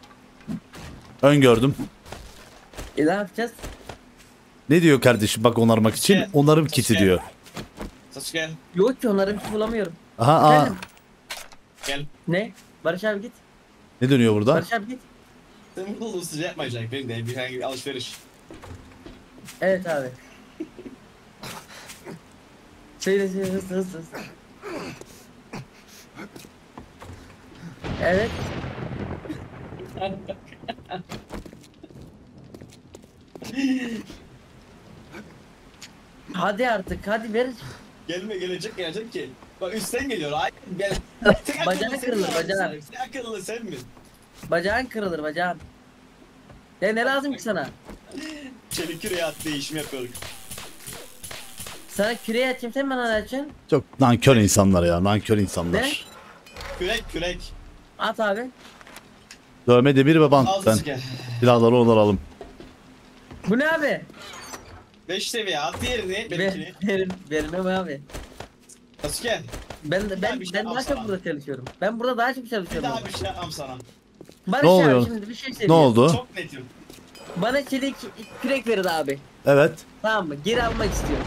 Öngördüm. E ne yapacağız? Ne diyor kardeşim bak onarmak için? Sasuke, Onarım kiti Sasuke. diyor. Sasuke Yok ki onları hiç bulamıyorum. Aha aa. Efendim? gel. Ne? Barış abi git. Ne dönüyor burada? Barış abi git. Sen mutlu olursun yapmayacak benim de bir herhangi bir alışveriş. Evet abi. Söyle söyle hızlı hızlı hızlı. Evet. Hadi artık hadi ver. Gelme gelecek gelecek ki. Bak üstten geliyor. Ay gel. Tek Bacağı akıllı sen kırılır, mi? bacağı. Tek akıllı sen mi? Bacağın kırılır bacağın. Ya ne lazım ki sana? Çelik küreğe at değişim yapıyorduk. Sana küreği açayım sen bana ne açacaksın? Çok nankör insanlar ya nankör insanlar. Ne? Kürek kürek. At abi. Dövme demir ve bant. Al Ben Sasuke. silahları onaralım. Bu ne abi? beş seviye at diğerini Ver, benimkini. ver, vermem abi. Sasuke Ben ben Ya bir şey ben daha yapsana. çok burada çalışıyorum. Ben burada daha çok bir çalışıyorum. daha bir şey yapmam sana. Barış Ne abi oluyor? şimdi bir şey Ne söyleyeyim. oldu? Çok netim. Bana çelik kürek verin abi. Evet. Tamam mı? Geri almak istiyorum.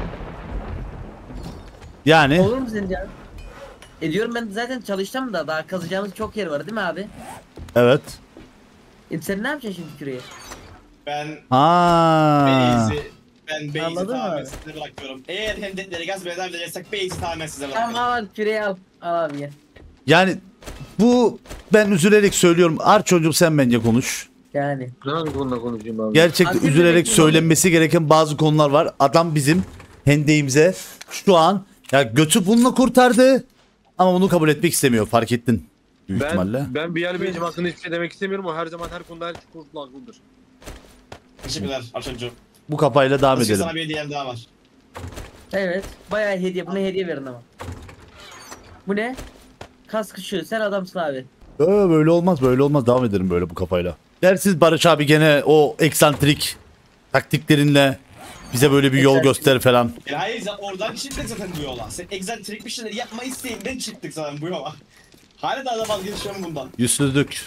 Yani Olur mu sence abi? E diyorum ben zaten çalıştım da daha kazacağımız çok yer var değil mi abi? evet. E sen ne yapacaksın şimdi küreği? Ben Ha. Beyzi ben Beyzi Anladın mı tamamen abi? size bırakıyorum. Eğer hendekleri gaz beden edeceksek Beyzi tamamen size Tamam bırakıyorum. al küreği al. Al abi gel. Yani bu ben üzülerek söylüyorum. Arçoncum sen bence konuş. Yani. Hangi konuda konuşayım abi? Gerçekten Aslında üzülerek bekliyorum. söylenmesi gereken bazı konular var. Adam bizim hendeğimize şu an ya götü bununla kurtardı ama bunu kabul etmek istemiyor. Fark ettin büyük ihtimalle. Ben, ben bir yer benim hakkında hiçbir şey demek istemiyorum. O her zaman her konuda her konuda haklıdır. Teşekkürler Arçoncum. Bu kafayla devam Sasuke edelim. sana bir hediyem daha var. Evet. Bayağı hediye. Buna hediye verin ama. Bu ne? Kask ışığı. Sen adamsın abi. Ee, böyle olmaz böyle olmaz devam edelim böyle bu kafayla. Dersiz Barış abi gene o eksantrik taktiklerinle bize böyle bir yol Eksantrik. göster falan. Yani hayır zaten oradan çıktık zaten bu yola. Sen egzantrik bir şeyler yapma isteğinden çıktık zaten bu yola. Hala da vazgeçiyorum bundan. Yüzsüzlük.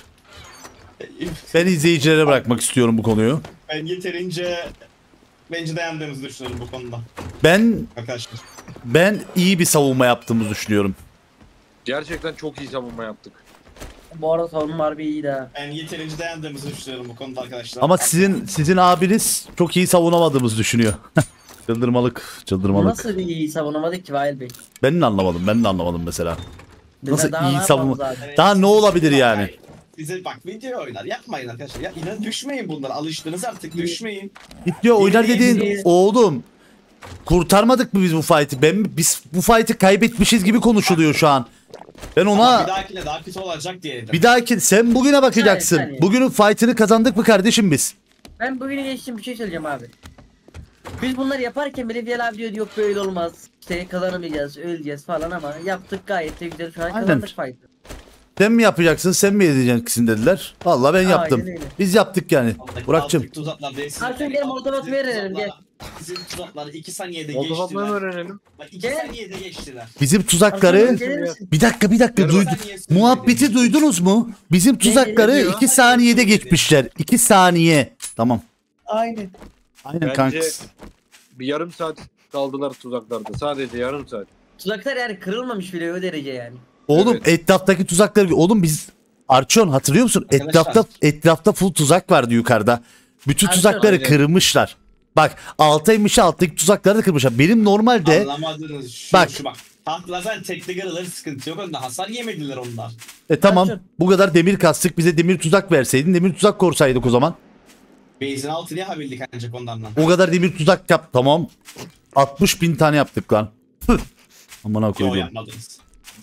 Ben izleyicilere bırakmak istiyorum bu konuyu. Ben yeterince bence dayandığımızı düşünüyorum bu konuda. Ben Arkadaşlar. ben iyi bir savunma yaptığımızı düşünüyorum. Gerçekten çok iyi savunma yaptık. Bu arada savunma harbi iyiydi ha. Ben yeterince dayandığımızı düşünüyorum bu konuda arkadaşlar. Ama sizin sizin abiniz çok iyi savunamadığımızı düşünüyor. Çıldırmalık, Bu çıldırmalık. nasıl bir iyi savunamadık ki Vahil Bey? Ben de anlamadım, ben de anlamadım mesela. Biz Nasıl daha iyi ne savunma- yapalım zaten? Daha ne olabilir yani? Size bak video oynar yapmayın arkadaşlar. Ya inan düşmeyin bunlara. Alıştınız artık düşmeyin. Bitiyor oynar İyi, dediğin iyi. oğlum. Kurtarmadık mı biz bu fight'i? Ben biz bu fight'i kaybetmişiz gibi konuşuluyor şu an. Ben Ama bir ona dahakine daha kötü olacak diye dedim. bir dahaki sen bugüne bakacaksın. saniye. Bugünün fight'ını kazandık mı kardeşim biz? Ben bugünü geçtim bir şey söyleyeceğim abi. Biz bunları yaparken bile Bilal abi diyordu yok böyle olmaz. İşte kazanamayacağız, öleceğiz falan ama yaptık gayet de güzel şu an Aynen. kazandık fight'ı. Sen mi yapacaksın, sen mi edeceksin dediler. Vallahi ben Aynen yaptım. öyle. Biz yaptık yani. Burak'cığım. Altı tuzaklar değil. Abi sen benim motobat verelim, gel. Bizim tuzakları iki saniyede Motofatmayı geçtiler. öğrenelim. Bak iki Gel. saniyede geçtiler. Bizim Arkadaşlar, tuzakları gelir misin? bir dakika bir dakika Yarım duydu. saniye sürdü Muhabbeti benim. duydunuz mu? Bizim tuzakları diyor? iki saniyede geçmişler. iki saniye. Tamam. Aynen. Aynen Bence kanks. bir yarım saat kaldılar tuzaklarda. Sadece yarım saat. Tuzaklar yani kırılmamış bile o derece yani. Oğlum Evet. etraftaki tuzakları oğlum biz Arçon hatırlıyor musun? Arkadaşlar. Etrafta etrafta full tuzak vardı yukarıda. Bütün Arçon, tuzakları evet. kırmışlar. Bak altaymış alttaki tuzakları da kırmışlar. Benim normalde Anlamadınız. Şu, Bak. Şu bak. Tahtlar zaten tekli kırılır sıkıntı yok. Onda hasar yemediler onlar. e, tamam Arçon. bu kadar demir kastık bize demir tuzak verseydin demir tuzak korsaydık o zaman. Base'in altını yapabildik ancak onlarla. O kadar demir tuzak yap tamam. altmış bin tane yaptık lan. Püh. Amına Yok koydum. yapmadınız.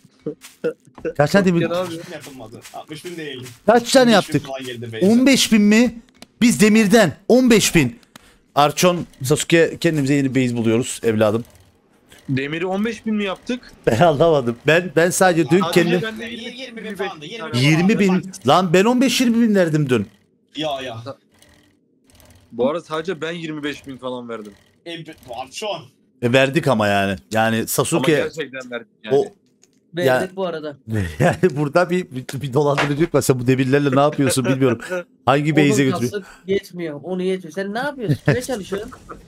Kaç tane demir? Ya abi. altmış bin yapılmadı. altmış bin değil. Kaç tane on beş bin yaptık? falan geldi base'e. on beş bin mi? Biz demirden on beş bin. Arçon, Sasuke kendimize yeni base buluyoruz evladım. Demiri on beş bin mi yaptık? Ben anlamadım. Ben ben sadece dün Sadece kendim ben de yirmi, yirmi bin yirmi falandı. beş yirmi bin yirmi bin falandı. lan ben on beş yirmi bin verdim dün. Ya ya. Bu arada sadece ben yirmi beş bin falan verdim. E, Arçon. E, verdik ama yani. Yani Ama Sasuke gerçekten verdim yani. o Verdik Ya- bu arada. yani burada bir bir, bir dolandırıcılık var. Sen bu demirlerle ne yapıyorsun bilmiyorum. Hangi base'e Onun götürüyor? kasık yetmiyor. Onu yetmiyor. Sen ne yapıyorsun? Kime çalışıyorsun?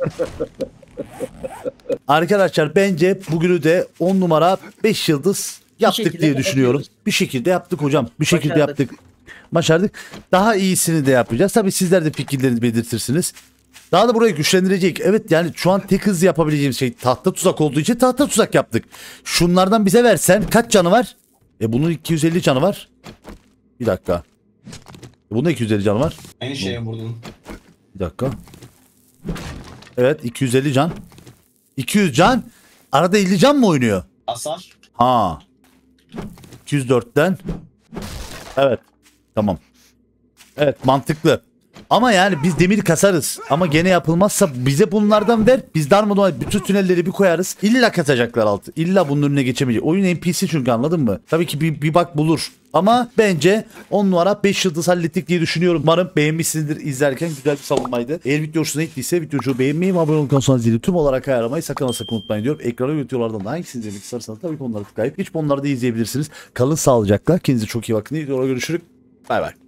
Arkadaşlar bence bugünü de on numara beş yıldız yaptık şekilde diye düşünüyorum. yapıyoruz. Bir şekilde yaptık hocam. Bir şekilde Başardık. yaptık. Başardık. Daha iyisini de yapacağız. Tabii sizler de fikirlerinizi belirtirsiniz. Daha da burayı güçlendirecek. Evet yani şu an tek hızlı yapabileceğimiz şey tahta tuzak olduğu için tahta tuzak yaptık. Şunlardan bize versen kaç canı var? E bunun iki yüz elli canı var. Bir dakika. E bunun da iki yüz elli canı var. Aynı şeye vurdun. Bir dakika. Evet iki yüz elli can. iki yüz can. Arada elli can mı oynuyor? Hasar. Ha. iki yüz dörtten. Evet. Tamam. Evet mantıklı. Ama yani biz demir kasarız. Ama gene yapılmazsa bize bunlardan ver. Biz darmadağın bütün tünelleri bir koyarız. İlla katacaklar altı. İlla bunun önüne geçemeyecek. Oyun N P C çünkü anladın mı? Tabii ki bir, bir bak bulur. Ama bence on numara beş yıldız hallettik diye düşünüyorum. Umarım beğenmişsinizdir izlerken. Güzel bir savunmaydı. Eğer video hoşuna gittiyse videoyu beğenmeyi ve abone olmayı sonra zili tüm olarak ayarlamayı sakın sakın unutmayın diyorum. Ekrana videolardan da hangisini izlemek isterseniz tabii ki onları tıklayıp hiç onları da izleyebilirsiniz. Kalın sağlıcakla. Kendinize çok iyi bakın. Videolara görüşürüz. Bay bay.